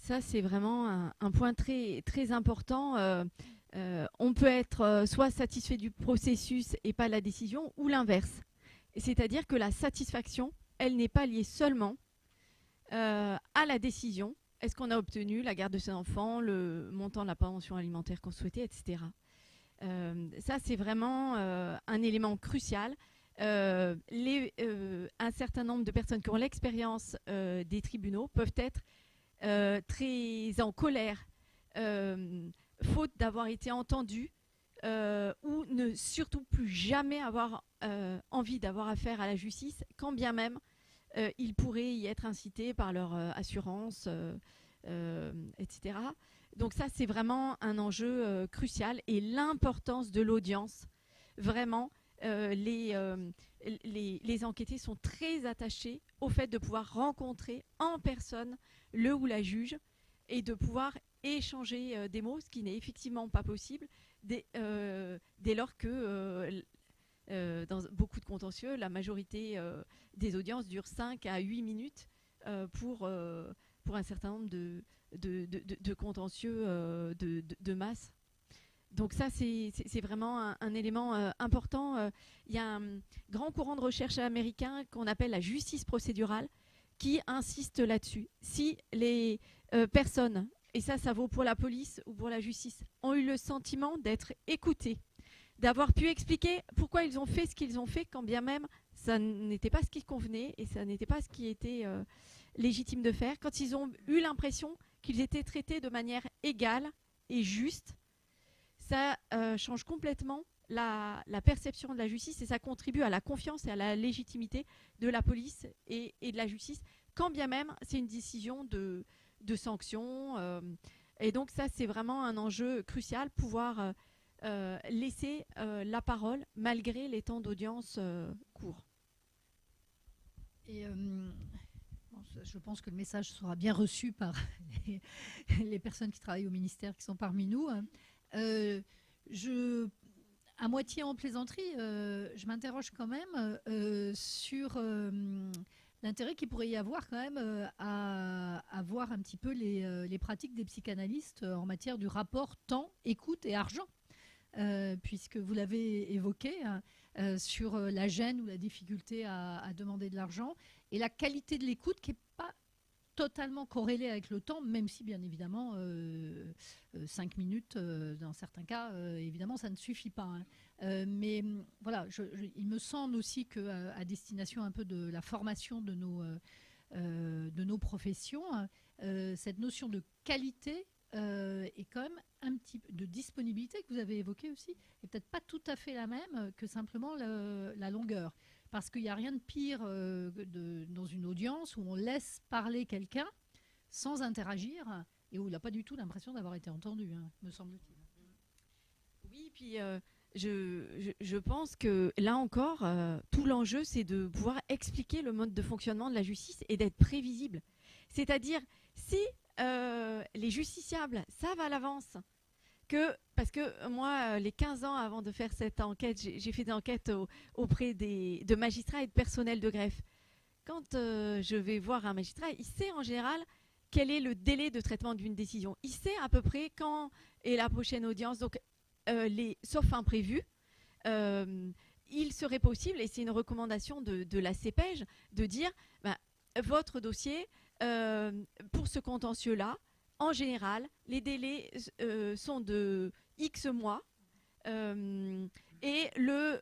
Ça, c'est vraiment un point très, très important. On peut être soit satisfait du processus et pas de la décision, ou l'inverse. C'est-à-dire que la satisfaction, elle n'est pas liée seulement à la décision. Est-ce qu'on a obtenu la garde de ses enfants, le montant de la pension alimentaire qu'on souhaitait, etc. Ça, c'est vraiment un élément crucial. Un certain nombre de personnes qui ont l'expérience des tribunaux peuvent être très en colère, faute d'avoir été entendues, ou ne surtout plus jamais avoir envie d'avoir affaire à la justice, quand bien même ils pourraient y être incités par leur assurance, etc. Donc ça, c'est vraiment un enjeu crucial, et l'importance de l'audience. Vraiment, les enquêtés sont très attachés au fait de pouvoir rencontrer en personne le ou la juge et de pouvoir échanger des mots, ce qui n'est effectivement pas possible dès lors que dans beaucoup de contentieux, la majorité des audiences durent 5 à 8 minutes pour un certain nombre de contentieux de masse. Donc ça, c'est vraiment un élément important. Il y a un grand courant de recherche américain qu'on appelle la justice procédurale qui insiste là-dessus. Si les personnes, et ça vaut pour la police ou pour la justice, ont eu le sentiment d'être écoutées, d'avoir pu expliquer pourquoi ils ont fait ce qu'ils ont fait, quand bien même ça n'était pas ce qui convenait et ça n'était pas ce qui était légitime de faire, quand ils ont eu l'impression qu'ils étaient traités de manière égale et juste, ça change complètement la perception de la justice, et ça contribue à la confiance et à la légitimité de la police et de la justice, quand bien même c'est une décision de sanction. Et donc ça, c'est vraiment un enjeu crucial, pouvoir laisser la parole malgré les temps d'audience courts. Et je pense que le message sera bien reçu par les personnes qui travaillent au ministère, qui sont parmi nous. À moitié en plaisanterie, je m'interroge quand même sur l'intérêt qu'il pourrait y avoir quand même à voir un petit peu les pratiques des psychanalystes en matière du rapport temps, écoute et argent. Puisque vous l'avez évoqué, sur la gêne ou la difficulté à demander de l'argent, et la qualité de l'écoute qui n'est pas totalement corrélée avec le temps, même si bien évidemment 5 minutes dans certains cas, évidemment ça ne suffit pas. Mais voilà, il me semble aussi qu'à destination un peu de la formation de nos professions, cette notion de qualité et quand même un petit peu de disponibilité que vous avez évoqué aussi, et peut-être pas tout à fait la même que simplement la longueur. Parce qu'il n'y a rien de pire dans une audience où on laisse parler quelqu'un sans interagir et où il n'a pas du tout l'impression d'avoir été entendu, me semble-t-il. Oui, puis je pense que là encore, tout l'enjeu, c'est de pouvoir expliquer le mode de fonctionnement de la justice et d'être prévisible. C'est-à-dire, si les justiciables savent à l'avance parce que moi, les 15 ans avant de faire cette enquête, j'ai fait des enquêtes auprès de magistrats et de personnel de greffe. Quand je vais voir un magistrat, il sait en général quel est le délai de traitement d'une décision. Il sait à peu près quand est la prochaine audience. Donc, sauf imprévu, il serait possible, et c'est une recommandation de la CEPEJ, de dire votre dossier, pour ce contentieux-là, en général, les délais sont de X mois et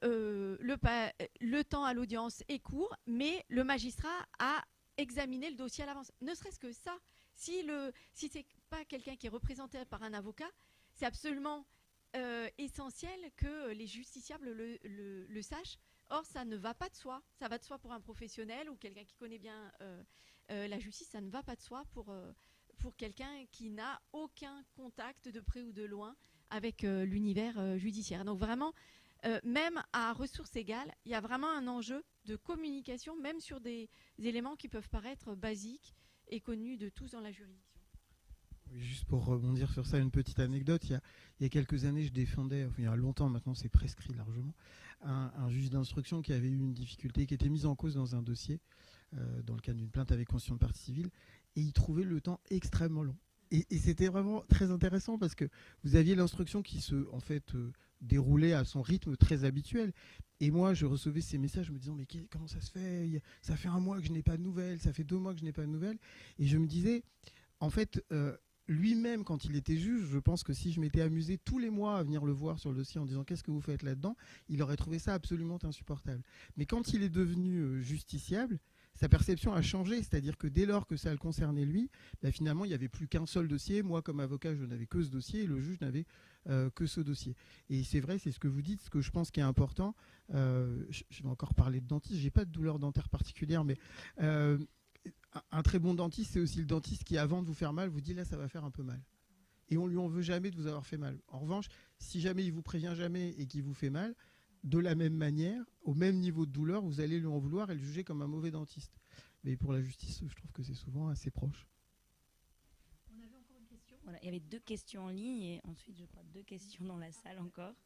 le temps à l'audience est court, mais le magistrat a examiné le dossier à l'avance. Ne serait-ce que ça, si ce n'est pas quelqu'un qui est représenté par un avocat, c'est absolument essentiel que les justiciables le sachent. Or, ça ne va pas de soi. Ça va de soi pour un professionnel ou quelqu'un qui connaît bien la justice. Ça ne va pas de soi pour quelqu'un qui n'a aucun contact de près ou de loin avec l'univers judiciaire. Donc vraiment, même à ressources égales, il y a vraiment un enjeu de communication, même sur des éléments qui peuvent paraître basiques et connus de tous dans la juridiction. Oui, juste pour rebondir sur ça, une petite anecdote. Il y a quelques années, je défendais, il y a longtemps maintenant, c'est prescrit largement, un juge d'instruction qui avait eu une difficulté, qui était mise en cause dans un dossier, dans le cadre d'une plainte avec constitution de partie civile, et il trouvait le temps extrêmement long. Et c'était vraiment très intéressant parce que vous aviez l'instruction qui se déroulait à son rythme très habituel. Et moi, je recevais ces messages me disant mais comment ça se fait? Ça fait 1 mois que je n'ai pas de nouvelles, ça fait 2 mois que je n'ai pas de nouvelles. Et je me disais, en fait, lui-même, quand il était juge, je pense que si je m'étais amusé tous les mois à venir le voir sur le dossier en disant qu'est-ce que vous faites là-dedans, il aurait trouvé ça absolument insupportable. Mais quand il est devenu justiciable, sa perception a changé, c'est-à-dire que dès lors que ça le concernait lui, finalement, il n'y avait plus qu'un seul dossier. Moi, comme avocat, je n'avais que ce dossier et le juge n'avait que ce dossier. Et c'est vrai, c'est ce que vous dites, ce que je pense qui est important. Je vais encore parler de dentiste, j'ai pas de douleur dentaire particulière, mais un très bon dentiste, c'est aussi le dentiste qui, avant de vous faire mal, vous dit là, ça va faire un peu mal. Et on lui en veut jamais de vous avoir fait mal. En revanche, si jamais il vous prévient jamais et qu'il vous fait mal, de la même manière, au même niveau de douleur, vous allez lui en vouloir et le juger comme un mauvais dentiste. Mais pour la justice, je trouve que c'est souvent assez proche. On avait encore une question. Voilà, il y avait 2 questions en ligne et ensuite, je crois, 2 questions dans la salle encore.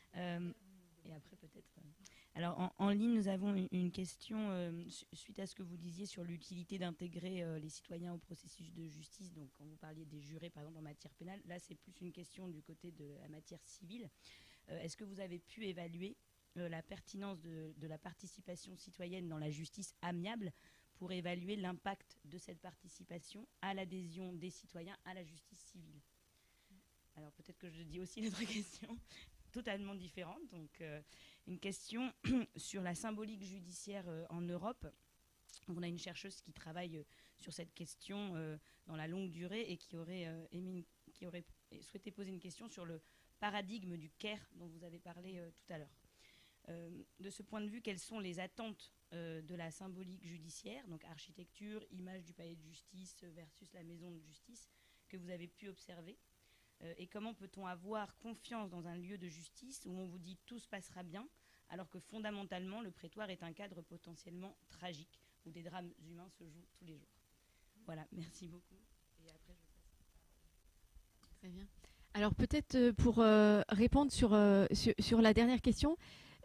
Et après, peut-être... Alors, en ligne, nous avons une question suite à ce que vous disiez sur l'utilité d'intégrer les citoyens au processus de justice. Donc, quand vous parliez des jurés, par exemple, en matière pénale, là, c'est plus une question du côté de la matière civile. Est-ce que vous avez pu évaluer la pertinence de la participation citoyenne dans la justice amiable pour évaluer l'impact de cette participation à l'adhésion des citoyens à la justice civile? Alors, peut-être que je dis aussi une autre question totalement différente. Donc, une question sur la symbolique judiciaire en Europe. Donc, on a une chercheuse qui travaille sur cette question dans la longue durée et qui aurait souhaité poser une question sur le paradigme du care dont vous avez parlé tout à l'heure. De ce point de vue, quelles sont les attentes de la symbolique judiciaire, donc architecture, image du palais de justice versus la maison de justice, que vous avez pu observer? Et comment peut-on avoir confiance dans un lieu de justice où on vous dit tout se passera bien, alors que fondamentalement le prétoire est un cadre potentiellement tragique, où des drames humains se jouent tous les jours? Voilà, merci beaucoup. Et après, je passe. Très bien. Alors peut-être pour répondre sur la dernière question,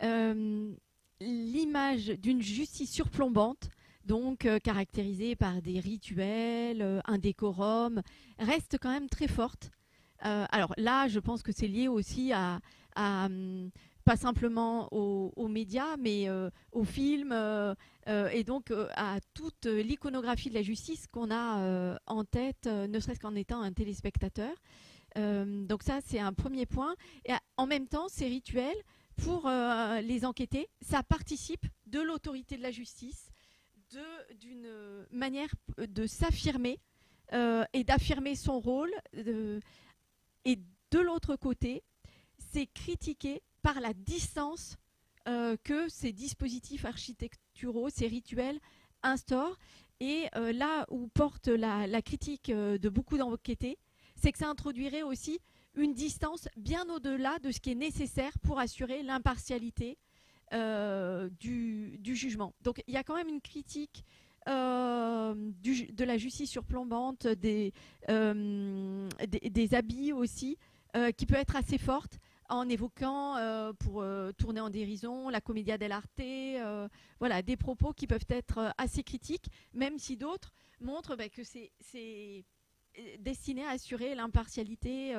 l'image d'une justice surplombante, donc caractérisée par des rituels, un décorum, reste quand même très forte. Alors là, je pense que c'est lié aussi à pas simplement aux médias, mais aux films et donc à toute l'iconographie de la justice qu'on a en tête, ne serait-ce qu'en étant un téléspectateur. Donc ça, c'est un premier point. Et en même temps, ces rituels, pour les enquêtés, ça participe de l'autorité de la justice, d'une manière de s'affirmer et d'affirmer son rôle. Et de l'autre côté, c'est critiqué par la distance que ces dispositifs architecturaux, ces rituels instaurent. Et là où porte la critique de beaucoup d'enquêtés, c'est que ça introduirait aussi une distance bien au-delà de ce qui est nécessaire pour assurer l'impartialité du jugement. Donc il y a quand même une critique de la justice surplombante, des habits aussi, qui peut être assez forte, en évoquant, pour tourner en dérision, la commedia dell'arte, voilà, des propos qui peuvent être assez critiques, même si d'autres montrent que c'est destiné à assurer l'impartialité,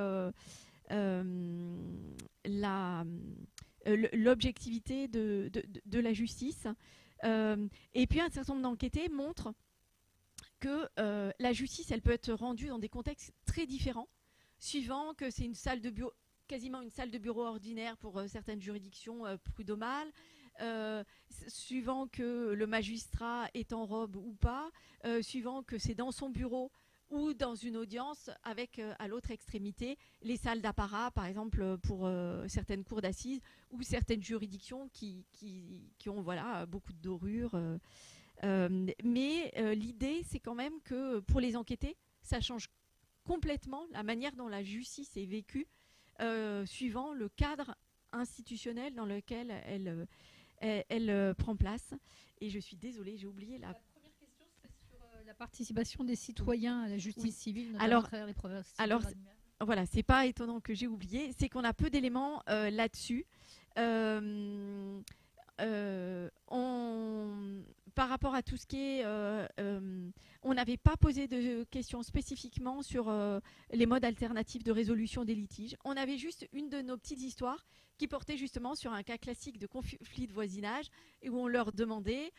l'objectivité de la justice. Et puis un certain nombre d'enquêtés montrent que la justice, elle peut être rendue dans des contextes très différents, suivant que c'est une salle de bureau, quasiment une salle de bureau ordinaire pour certaines juridictions prud'homales, suivant que le magistrat est en robe ou pas, suivant que c'est dans son bureau ou dans une audience, avec à l'autre extrémité les salles d'apparat, par exemple pour certaines cours d'assises ou certaines juridictions qui ont voilà, beaucoup de dorures. Mais l'idée, c'est quand même que pour les enquêtés, ça change complètement la manière dont la justice est vécue, suivant le cadre institutionnel dans lequel elle prend place. Et je suis désolée, j'ai oublié la première question, c'était sur la participation des citoyens à la justice civile, alors, à travers les procédures alors voilà, c'est pas étonnant que j'ai oublié, c'est qu'on a peu d'éléments là-dessus. par rapport à tout ce qui est... on n'avait pas posé de questions spécifiquement sur les modes alternatifs de résolution des litiges. On avait juste une de nos petites histoires qui portait justement sur un cas classique de conflit de voisinage et où on leur demandait,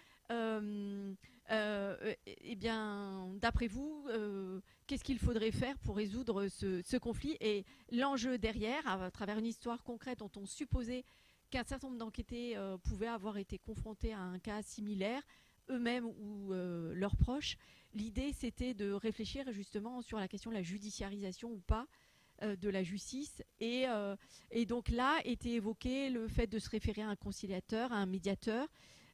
eh bien, d'après vous, qu'est-ce qu'il faudrait faire pour résoudre ce conflit? Et l'enjeu derrière, à travers une histoire concrète dont on supposait qu'un certain nombre d'enquêtés pouvaient avoir été confrontés à un cas similaire, eux-mêmes ou leurs proches. L'idée, c'était de réfléchir justement sur la question de la judiciarisation ou pas de la justice. Et donc là, était évoqué le fait de se référer à un conciliateur, à un médiateur.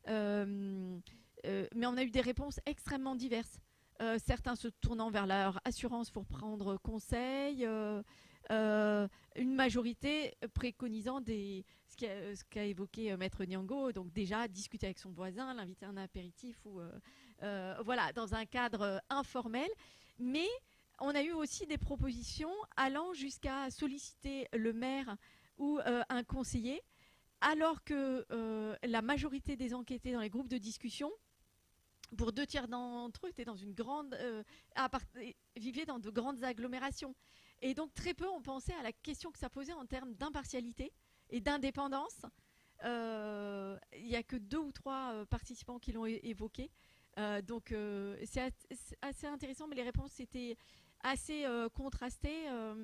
Mais on a eu des réponses extrêmement diverses. Certains se tournant vers leur assurance pour prendre conseil, une majorité préconisant ce qu'a évoqué Maître Niango, donc déjà discuter avec son voisin, l'inviter à un apéritif ou voilà, dans un cadre informel. Mais on a eu aussi des propositions allant jusqu'à solliciter le maire ou un conseiller, alors que la majorité des enquêtés dans les groupes de discussion, pour 2/3 d'entre eux, étaient dans une grande, vivaient dans de grandes agglomérations. Et donc très peu ont pensé à la question que ça posait en termes d'impartialité et d'indépendance. Il n'y a que 2 ou 3 participants qui l'ont évoqué. Donc c'est assez intéressant, mais les réponses étaient assez contrastées.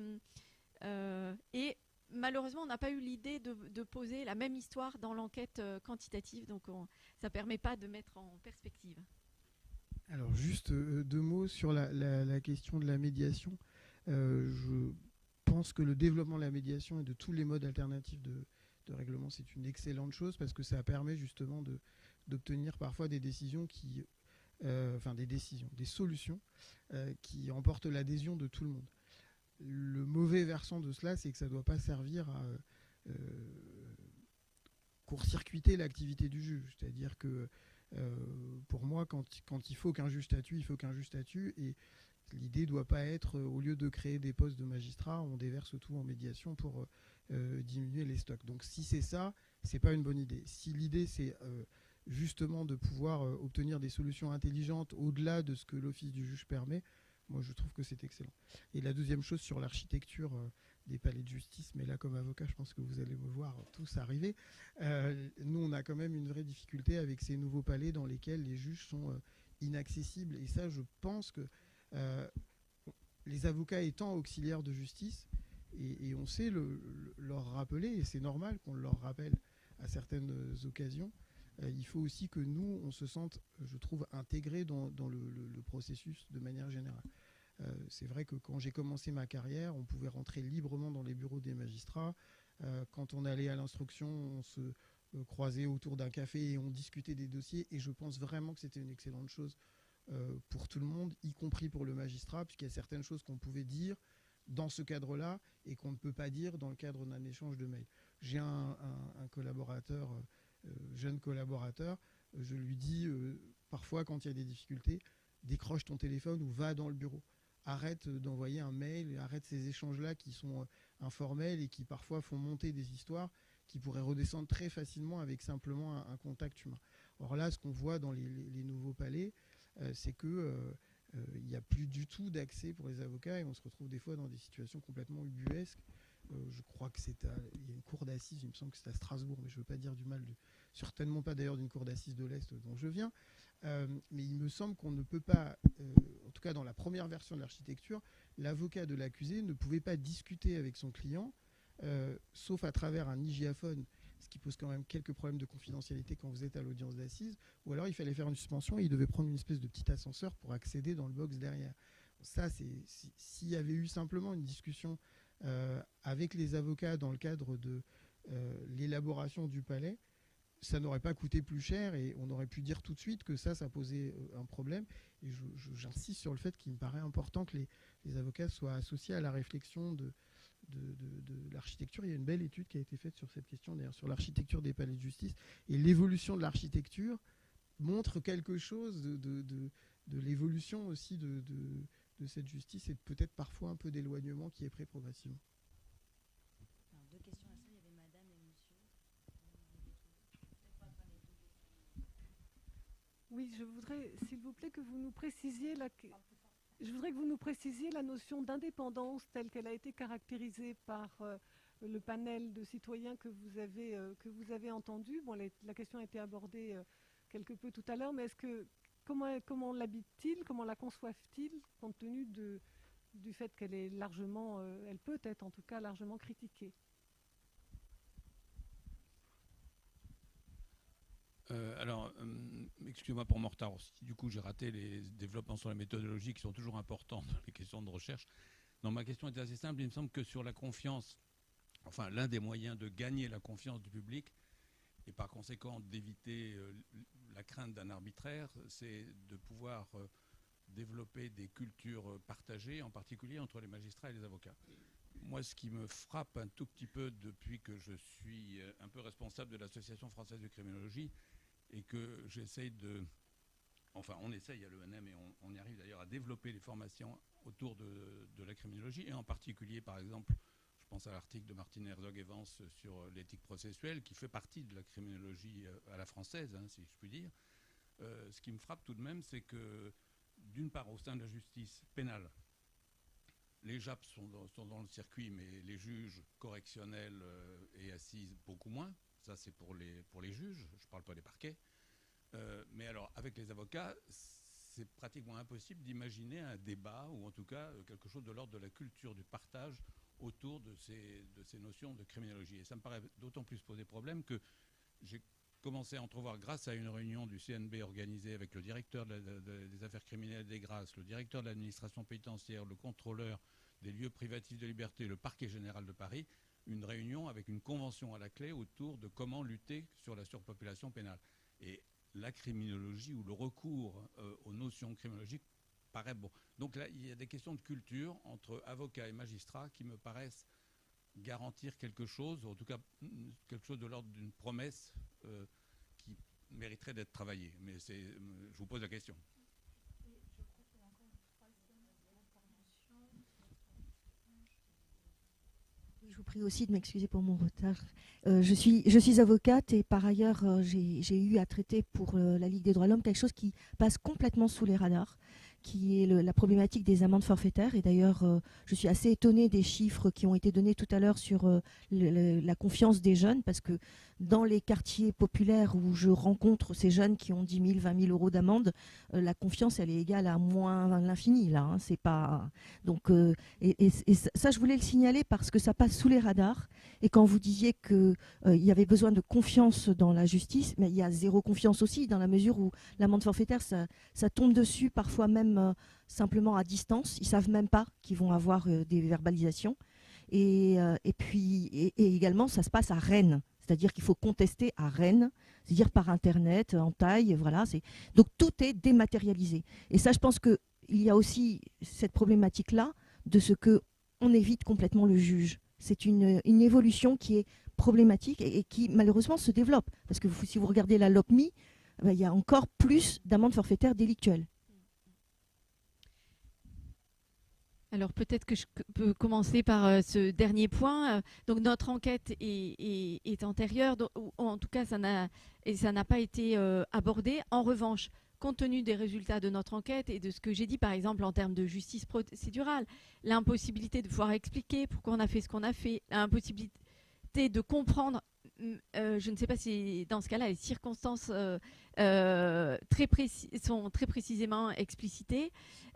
Et malheureusement, on n'a pas eu l'idée de poser la même histoire dans l'enquête quantitative. Donc ça ne permet pas de mettre en perspective. Alors juste 2 mots sur la question de la médiation. Je pense que le développement de la médiation et de tous les modes alternatifs de règlement, c'est une excellente chose parce que ça permet justement d'obtenir parfois des décisions qui, des solutions qui emportent l'adhésion de tout le monde. Le mauvais versant de cela, c'est que ça ne doit pas servir à court-circuiter l'activité du juge. C'est-à-dire que pour moi, quand il faut qu'un juge statue, il faut qu'un juge statue. Et l'idée ne doit pas être, au lieu de créer des postes de magistrats, on déverse tout en médiation pour diminuer les stocks. Donc si c'est ça, c'est pas une bonne idée. Si l'idée c'est justement de pouvoir obtenir des solutions intelligentes au-delà de ce que l'office du juge permet, moi je trouve que c'est excellent. Et la deuxième chose sur l'architecture des palais de justice, mais là comme avocat, je pense que vous allez me voir tous arriver. Nous on a quand même une vraie difficulté avec ces nouveaux palais dans lesquels les juges sont inaccessibles. Et ça, je pense que les avocats étant auxiliaires de justice, et on sait leur rappeler, et c'est normal qu'on leur rappelle à certaines occasions, il faut aussi que nous, on se sente, je trouve, intégrés dans le processus de manière générale. C'est vrai que quand j'ai commencé ma carrière, on pouvait rentrer librement dans les bureaux des magistrats. Quand on allait à l'instruction, on se croisait autour d'un café et on discutait des dossiers. Et je pense vraiment que c'était une excellente chose pour tout le monde, y compris pour le magistrat, puisqu'il y a certaines choses qu'on pouvait dire dans ce cadre-là et qu'on ne peut pas dire dans le cadre d'un échange de mails. J'ai un collaborateur, jeune collaborateur, je lui dis parfois quand il y a des difficultés, décroche ton téléphone ou va dans le bureau. Arrête d'envoyer un mail, arrête ces échanges-là qui sont informels et qui parfois font monter des histoires qui pourraient redescendre très facilement avec simplement un contact humain. Or là, ce qu'on voit dans les nouveaux palais, c'est que il n'y a plus du tout d'accès pour les avocats et on se retrouve des fois dans des situations complètement ubuesques. Je crois que il y a une cour d'assises, il me semble que c'est à Strasbourg, mais je ne veux pas dire du mal, certainement pas d'ailleurs d'une cour d'assises de l'Est dont je viens, mais il me semble qu'on ne peut pas, en tout cas dans la première version de l'architecture, l'avocat de l'accusé ne pouvait pas discuter avec son client, sauf à travers un hygiaphone, ce qui pose quand même quelques problèmes de confidentialité quand vous êtes à l'audience d'assises, ou alors il fallait faire une suspension et il devait prendre une espèce de petit ascenseur pour accéder dans le box derrière. Ça, s'il y avait eu simplement une discussion avec les avocats dans le cadre de l'élaboration du palais, ça n'aurait pas coûté plus cher et on aurait pu dire tout de suite que ça posait un problème. Et j'insiste sur le fait qu'il me paraît important que les avocats soient associés à la réflexion de l'architecture. Il y a une belle étude qui a été faite sur cette question, d'ailleurs, sur l'architecture des palais de justice. Et l'évolution de l'architecture montre quelque chose de l'évolution aussi de cette justice et peut-être parfois un peu d'éloignement qui est prêt progressivement. Alors, 2 questions à ça, il y avait madame et monsieur. Oui, je voudrais, s'il vous plaît, que vous nous précisiez je voudrais que vous nous précisiez la notion d'indépendance telle qu'elle a été caractérisée par le panel de citoyens que vous avez entendu. Bon, la question a été abordée quelque peu tout à l'heure, mais comment l'habite-t-il, comment la conçoivent-ils, compte tenu du fait qu'elle est largement, elle peut être en tout cas largement critiquée. Excusez-moi pour mon retard aussi. Du coup, j'ai raté les développements sur la méthodologie qui sont toujours importants dans les questions de recherche. Non, ma question était assez simple. Il me semble que sur la confiance, enfin, l'un des moyens de gagner la confiance du public et par conséquent d'éviter la crainte d'un arbitraire, c'est de pouvoir développer des cultures partagées, en particulier entre les magistrats et les avocats. Moi, ce qui me frappe un tout petit peu depuis que je suis un peu responsable de l'Association française de criminologie et que j'essaye enfin, on essaye à l'ENM et on y arrive d'ailleurs à développer les formations autour de la criminologie et en particulier, par exemple, je pense à l'article de Martine Herzog-Evans sur l'éthique processuelle qui fait partie de la criminologie à la française, hein, si je puis dire. Ce qui me frappe tout de même, c'est que d'une part, au sein de la justice pénale, les JAP sont dans le circuit, mais les juges correctionnels et assises, beaucoup moins. Ça, c'est pour les juges, je ne parle pas des parquets. Mais alors, avec les avocats, c'est pratiquement impossible d'imaginer un débat, ou en tout cas quelque chose de l'ordre de la culture du partage autour de ces notions de criminologie. Et ça me paraît d'autant plus poser problème que j'ai commencé à entrevoir, grâce à une réunion du CNB organisée avec le directeur des affaires criminelles des grâces, le directeur de l'administration pénitentiaire, le contrôleur des lieux privatifs de liberté, le parquet général de Paris, une réunion avec une convention à la clé autour de comment lutter sur la surpopulation pénale. Et la criminologie ou le recours aux notions criminologiques paraît bon. Donc là, il y a des questions de culture entre avocats et magistrats qui me paraissent garantir quelque chose, ou en tout cas quelque chose de l'ordre d'une promesse qui mériterait d'être travaillée. Mais je vous pose la question. Je vous prie aussi de m'excuser pour mon retard. Je suis avocate et par ailleurs, j'ai eu à traiter pour la Ligue des droits de l'homme quelque chose qui passe complètement sous les radars, qui est la problématique des amendes forfaitaires. Et d'ailleurs, je suis assez étonnée des chiffres qui ont été donnés tout à l'heure sur la confiance des jeunes, parce que dans les quartiers populaires où je rencontre ces jeunes qui ont 10 000, 20 000 euros d'amende, la confiance, elle est égale à moins l'infini, là. Hein, c'est pas... Donc, et ça, je voulais le signaler parce que ça passe sous les radars. Et quand vous disiez qu'il y avait besoin de confiance dans la justice, mais il y a zéro confiance aussi, dans la mesure où l'amende forfaitaire, ça tombe dessus, parfois même simplement à distance. Ils ne savent même pas qu'ils vont avoir des verbalisations. Et également, ça se passe à Rennes. C'est-à-dire qu'il faut contester à Rennes, c'est-à-dire par Internet, en taille, voilà. Donc tout est dématérialisé. Et ça, je pense qu'il y a aussi cette problématique-là de ce qu'on évite complètement le juge. C'est une évolution qui est problématique et qui malheureusement se développe. Parce que si vous regardez la LOPMI, il y a encore plus d'amendes forfaitaires délictuelles. Alors peut-être que je peux commencer par ce dernier point. Donc notre enquête est antérieure, ou en tout cas ça n'a pas été abordé. En revanche, compte tenu des résultats de notre enquête et de ce que j'ai dit par exemple en termes de justice procédurale, l'impossibilité de pouvoir expliquer pourquoi on a fait ce qu'on a fait, l'impossibilité de comprendre, je ne sais pas si dans ce cas-là les circonstances sont très précisément explicitées.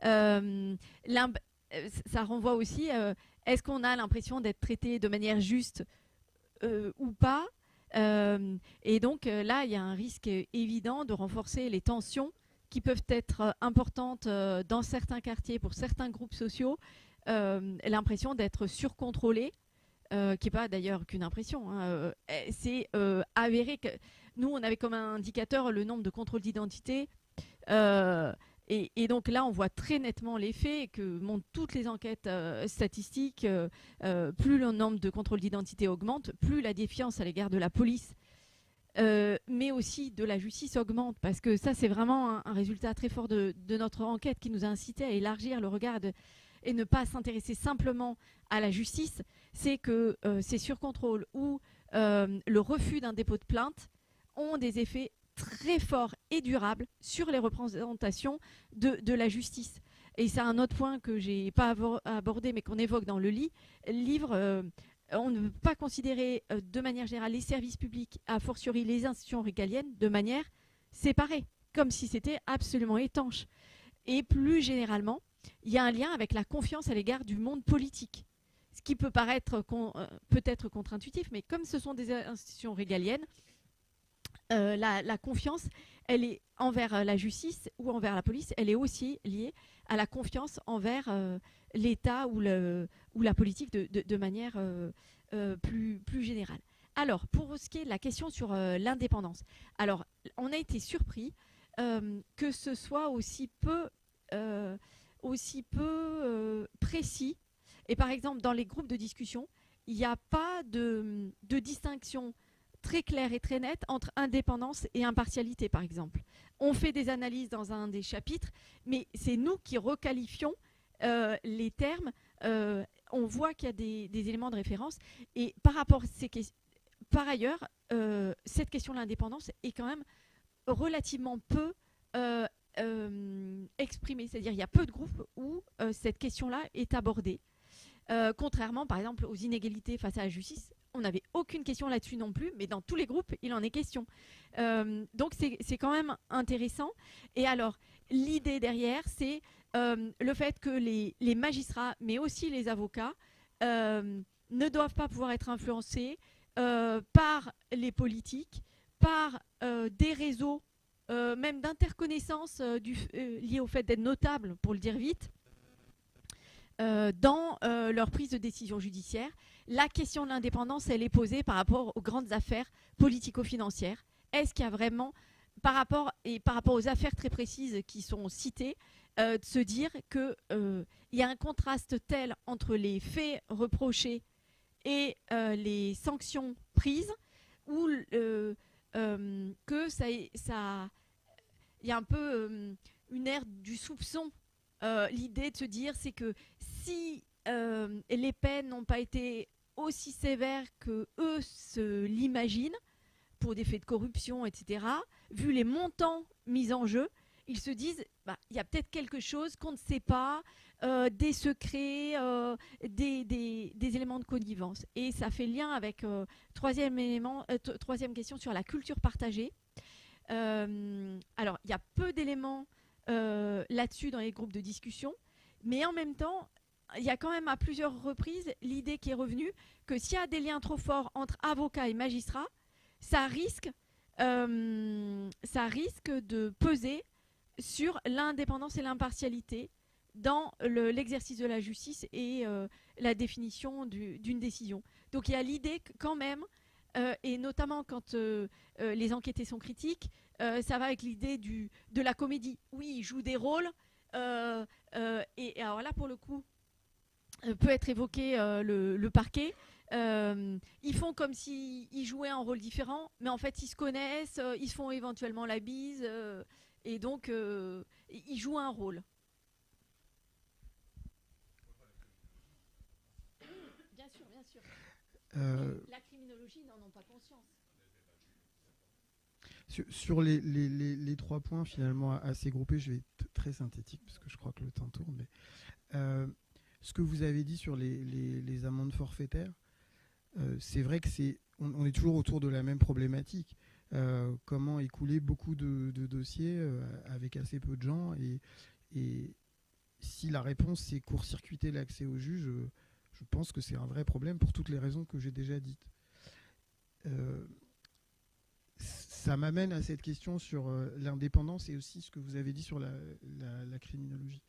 Ça renvoie aussi, est-ce qu'on a l'impression d'être traité de manière juste ou pas, et donc là, il y a un risque évident de renforcer les tensions qui peuvent être importantes dans certains quartiers, pour certains groupes sociaux, l'impression d'être surcontrôlé, qui n'est pas d'ailleurs qu'une impression. Hein, c'est avéré que nous, on avait comme indicateur le nombre de contrôles d'identité. Et donc là, on voit très nettement l'effet que montrent toutes les enquêtes statistiques. Plus le nombre de contrôles d'identité augmente, plus la défiance à l'égard de la police, mais aussi de la justice augmente. Parce que ça, c'est vraiment un résultat très fort de notre enquête qui nous a incité à élargir le regard et ne pas s'intéresser simplement à la justice. C'est que ces surcontrôles ou le refus d'un dépôt de plainte ont des effets très fort et durable sur les représentations de la justice. Et c'est un autre point que je n'ai pas abordé, mais qu'on évoque dans le livre. On ne peut pas considérer de manière générale les services publics, a fortiori les institutions régaliennes, de manière séparée, comme si c'était absolument étanche. Et plus généralement, il y a un lien avec la confiance à l'égard du monde politique. Ce qui peut paraître peut-être contre-intuitif, mais comme ce sont des institutions régaliennes, la confiance, elle est envers la justice ou envers la police, elle est aussi liée à la confiance envers l'État ou la politique de manière plus générale. Alors, pour ce qui est de la question sur l'indépendance, alors on a été surpris que ce soit aussi peu précis. Et par exemple, dans les groupes de discussion, il n'y a pas de distinction très claire et très nette entre indépendance et impartialité, par exemple. On fait des analyses dans un des chapitres, mais c'est nous qui requalifions les termes. On voit qu'il y a des éléments de référence. Et par rapport à ces questions, par ailleurs, cette question de l'indépendance est quand même relativement peu exprimée. C'est-à-dire qu'il y a peu de groupes où cette question-là est abordée. Contrairement, par exemple, aux inégalités face à la justice, on n'avait aucune question là-dessus non plus, mais dans tous les groupes, il en est question. Donc, c'est quand même intéressant. Et alors, l'idée derrière, c'est le fait que les magistrats, mais aussi les avocats, ne doivent pas pouvoir être influencés par les politiques, par des réseaux, même d'interconnaissance liés au fait d'être notables, pour le dire vite, dans leur prise de décision judiciaire. La question de l'indépendance, elle est posée par rapport aux grandes affaires politico-financières. Est-ce qu'il y a vraiment, par rapport aux affaires très précises qui sont citées, de se dire qu'il y a un contraste tel entre les faits reprochés et les sanctions prises, où que ça, il y a un peu une ère du soupçon. L'idée de se dire, c'est que si les peines n'ont pas été aussi sévères que eux se l'imaginent, pour des faits de corruption, etc., vu les montants mis en jeu, ils se disent, il y a peut-être quelque chose qu'on ne sait pas, des secrets, des éléments de connivence. Et ça fait lien avec troisième question sur la culture partagée. Alors, il y a peu d'éléments là-dessus dans les groupes de discussion, mais en même temps, il y a quand même à plusieurs reprises l'idée qui est revenue que s'il y a des liens trop forts entre avocats et magistrats, ça risque de peser sur l'indépendance et l'impartialité dans l'exercice de la justice et la définition d'une décision. Donc il y a l'idée que quand même, et notamment quand les enquêtés sont critiques, ça va avec l'idée de la comédie. Oui, ils jouent des rôles, et alors là, pour le coup, peut être évoqué le parquet. Ils font comme s'ils jouaient un rôle différent, mais en fait, ils se connaissent, ils se font éventuellement la bise, et donc, ils jouent un rôle. Bien sûr, bien sûr. La criminologie n'en ont pas conscience. Sur les 3 points finalement assez groupés, je vais être très synthétique parce que je crois que le temps tourne. Mais, ce que vous avez dit sur les amendes forfaitaires, c'est vrai que on est toujours autour de la même problématique. Comment écouler beaucoup de dossiers avec assez peu de gens, et si la réponse c'est court-circuiter l'accès au juge, je pense que c'est un vrai problème pour toutes les raisons que j'ai déjà dites. Ça m'amène à cette question sur l'indépendance et aussi ce que vous avez dit sur la criminologie.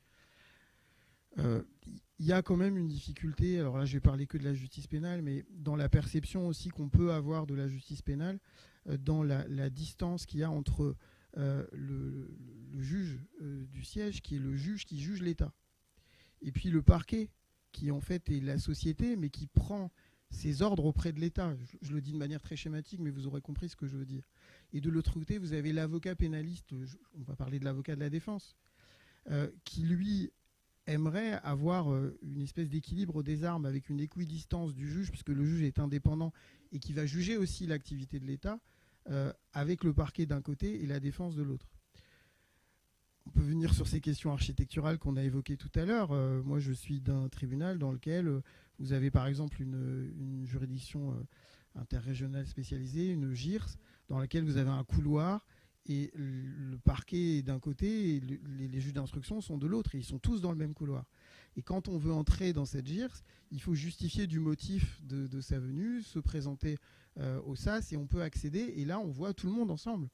Il y a quand même une difficulté, alors là je vais parler que de la justice pénale, mais dans la perception aussi qu'on peut avoir de la justice pénale, dans la distance qu'il y a entre le juge du siège, qui est le juge qui juge l'État, et puis le parquet, qui en fait est la société, mais qui prend ses ordres auprès de l'État. Je le dis de manière très schématique, mais vous aurez compris ce que je veux dire. Et de l'autre côté, vous avez l'avocat pénaliste, on va parler de l'avocat de la défense, qui lui aimerait avoir une espèce d'équilibre des armes avec une équidistance du juge, puisque le juge est indépendant et qui va juger aussi l'activité de l'État, avec le parquet d'un côté et la défense de l'autre. On peut venir sur ces questions architecturales qu'on a évoquées tout à l'heure. Moi, je suis d'un tribunal dans lequel vous avez par exemple une juridiction interrégionale spécialisée, une JIRS, dans laquelle vous avez un couloir et le parquet est d'un côté et les juges d'instruction sont de l'autre, et ils sont tous dans le même couloir. Et quand on veut entrer dans cette JIRS, il faut justifier du motif de sa venue, se présenter au SAS, et on peut accéder, et là on voit tout le monde ensemble.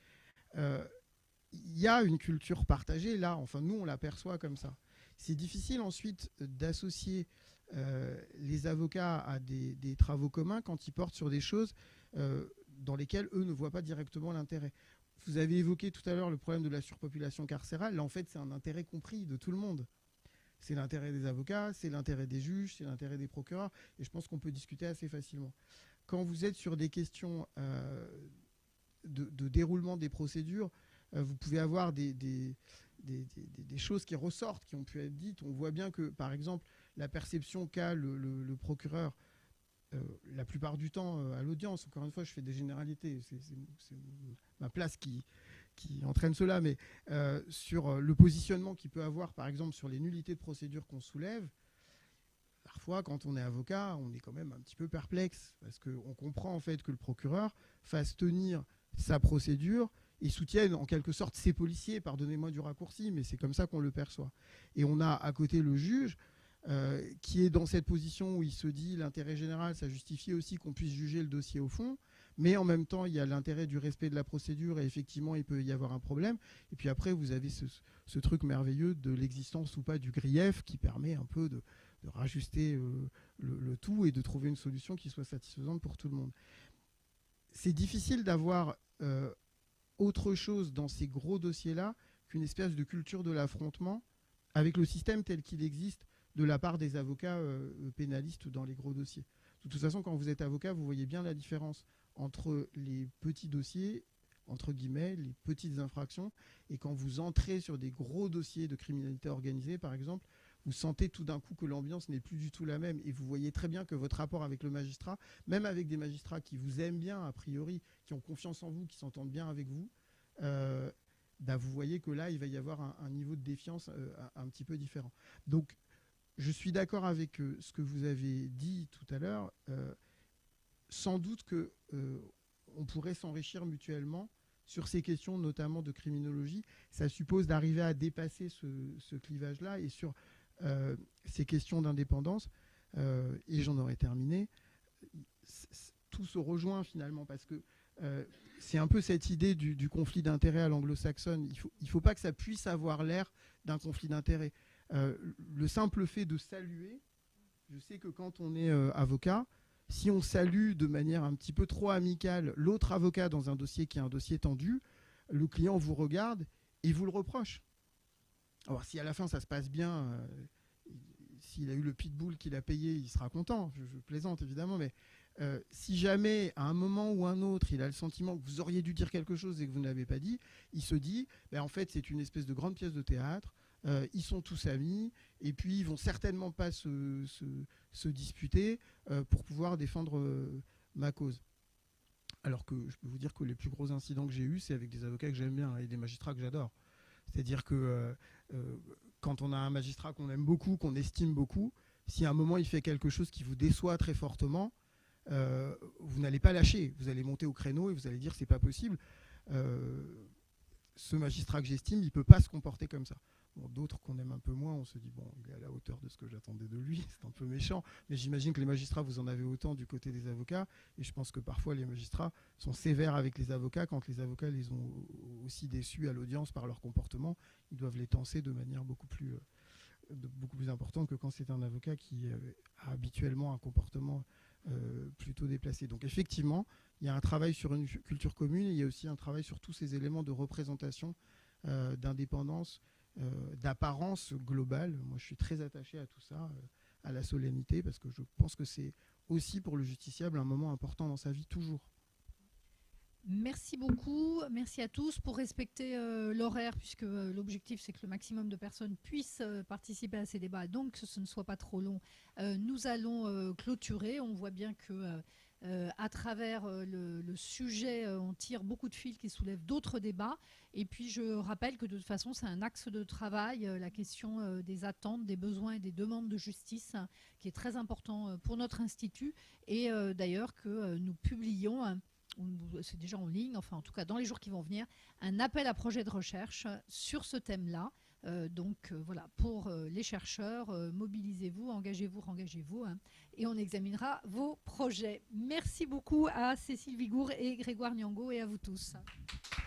Il y a une culture partagée là, enfin nous on l'aperçoit comme ça. C'est difficile ensuite d'associer les avocats à des travaux communs quand ils portent sur des choses dans lesquelles eux ne voient pas directement l'intérêt. Vous avez évoqué tout à l'heure le problème de la surpopulation carcérale. Là, en fait, c'est un intérêt compris de tout le monde. C'est l'intérêt des avocats, c'est l'intérêt des juges, c'est l'intérêt des procureurs, et je pense qu'on peut discuter assez facilement. Quand vous êtes sur des questions de déroulement des procédures, vous pouvez avoir des choses qui ressortent, qui ont pu être dites. On voit bien que, par exemple, la perception qu'a le procureur, la plupart du temps à l'audience, encore une fois, je fais des généralités, c'est ma place qui entraîne cela, mais sur le positionnement qu'il peut avoir, par exemple, sur les nullités de procédure qu'on soulève, parfois, quand on est avocat, on est quand même un petit peu perplexe, parce qu'on comprend en fait que le procureur fasse tenir sa procédure et soutienne en quelque sorte ses policiers, pardonnez-moi du raccourci, mais c'est comme ça qu'on le perçoit. Et on a à côté le juge qui est dans cette position où il se dit l'intérêt général, ça justifie aussi qu'on puisse juger le dossier au fond, mais en même temps il y a l'intérêt du respect de la procédure et effectivement il peut y avoir un problème. Et puis après vous avez ce truc merveilleux de l'existence ou pas du grief qui permet un peu de rajuster le tout et de trouver une solution qui soit satisfaisante pour tout le monde. C'est difficile d'avoir autre chose dans ces gros dossiers-là qu'une espèce de culture de l'affrontement avec le système tel qu'il existe de la part des avocats pénalistes dans les gros dossiers. De toute façon, quand vous êtes avocat, vous voyez bien la différence entre les petits dossiers, entre guillemets, les petites infractions, et quand vous entrez sur des gros dossiers de criminalité organisée, par exemple, vous sentez tout d'un coup que l'ambiance n'est plus du tout la même, et vous voyez très bien que votre rapport avec le magistrat, même avec des magistrats qui vous aiment bien, a priori, qui ont confiance en vous, qui s'entendent bien avec vous, vous voyez que là, il va y avoir un niveau de défiance un petit peu différent. Donc, je suis d'accord avec ce que vous avez dit tout à l'heure. Sans doute qu'on pourrait s'enrichir mutuellement sur ces questions, notamment de criminologie. Ça suppose d'arriver à dépasser ce clivage-là et sur ces questions d'indépendance. Et j'en aurais terminé. Tout se rejoint finalement parce que c'est un peu cette idée du conflit d'intérêts à l'anglo-saxonne. Il ne faut pas que ça puisse avoir l'air d'un conflit d'intérêts. Le simple fait de saluer, je sais que quand on est avocat, si on salue de manière un petit peu trop amicale l'autre avocat dans un dossier qui est un dossier tendu, le client vous regarde et vous le reproche. Alors si à la fin ça se passe bien, s'il a eu le pitbull qu'il a payé, il sera content, je plaisante évidemment, mais si jamais à un moment ou un autre il a le sentiment que vous auriez dû dire quelque chose et que vous ne l'avez pas dit, il se dit en fait c'est une espèce de grande pièce de théâtre. Ils sont tous amis et puis ils vont certainement pas se disputer pour pouvoir défendre ma cause. Alors que je peux vous dire que les plus gros incidents que j'ai eus, c'est avec des avocats que j'aime bien et des magistrats que j'adore. C'est-à-dire que quand on a un magistrat qu'on aime beaucoup, qu'on estime beaucoup, si à un moment il fait quelque chose qui vous déçoit très fortement, vous n'allez pas lâcher. Vous allez monter au créneau et vous allez dire c'est pas possible. Ce magistrat que j'estime, il ne peut pas se comporter comme ça. Bon, d'autres qu'on aime un peu moins, on se dit bon, il est à la hauteur de ce que j'attendais de lui, c'est un peu méchant, mais j'imagine que les magistrats, vous en avez autant du côté des avocats, et je pense que parfois les magistrats sont sévères avec les avocats quand les avocats les ont aussi déçus à l'audience par leur comportement, ils doivent les tancer de manière beaucoup plus importante que quand c'est un avocat qui a habituellement un comportement plutôt déplacé. Donc effectivement, il y a un travail sur une culture commune, et il y a aussi un travail sur tous ces éléments de représentation, d'indépendance, d'apparence globale. Moi, je suis très attaché à tout ça, à la solennité, parce que je pense que c'est aussi pour le justiciable un moment important dans sa vie, toujours. Merci beaucoup, merci à tous pour respecter l'horaire, puisque l'objectif c'est que le maximum de personnes puissent participer à ces débats, donc que ce ne soit pas trop long. Nous allons clôturer. On voit bien que À travers le sujet, on tire beaucoup de fils qui soulèvent d'autres débats. Et puis je rappelle que de toute façon, c'est un axe de travail, la question des attentes, des besoins et des demandes de justice, qui est très important pour notre institut. Et d'ailleurs que nous publions, c'est déjà en ligne, enfin en tout cas dans les jours qui vont venir, un appel à projet de recherche sur ce thème-là. Donc voilà, pour les chercheurs, mobilisez-vous, engagez-vous, rengagez-vous, et on examinera vos projets. Merci beaucoup à Cécile Vigour et Grégoire Niango et à vous tous.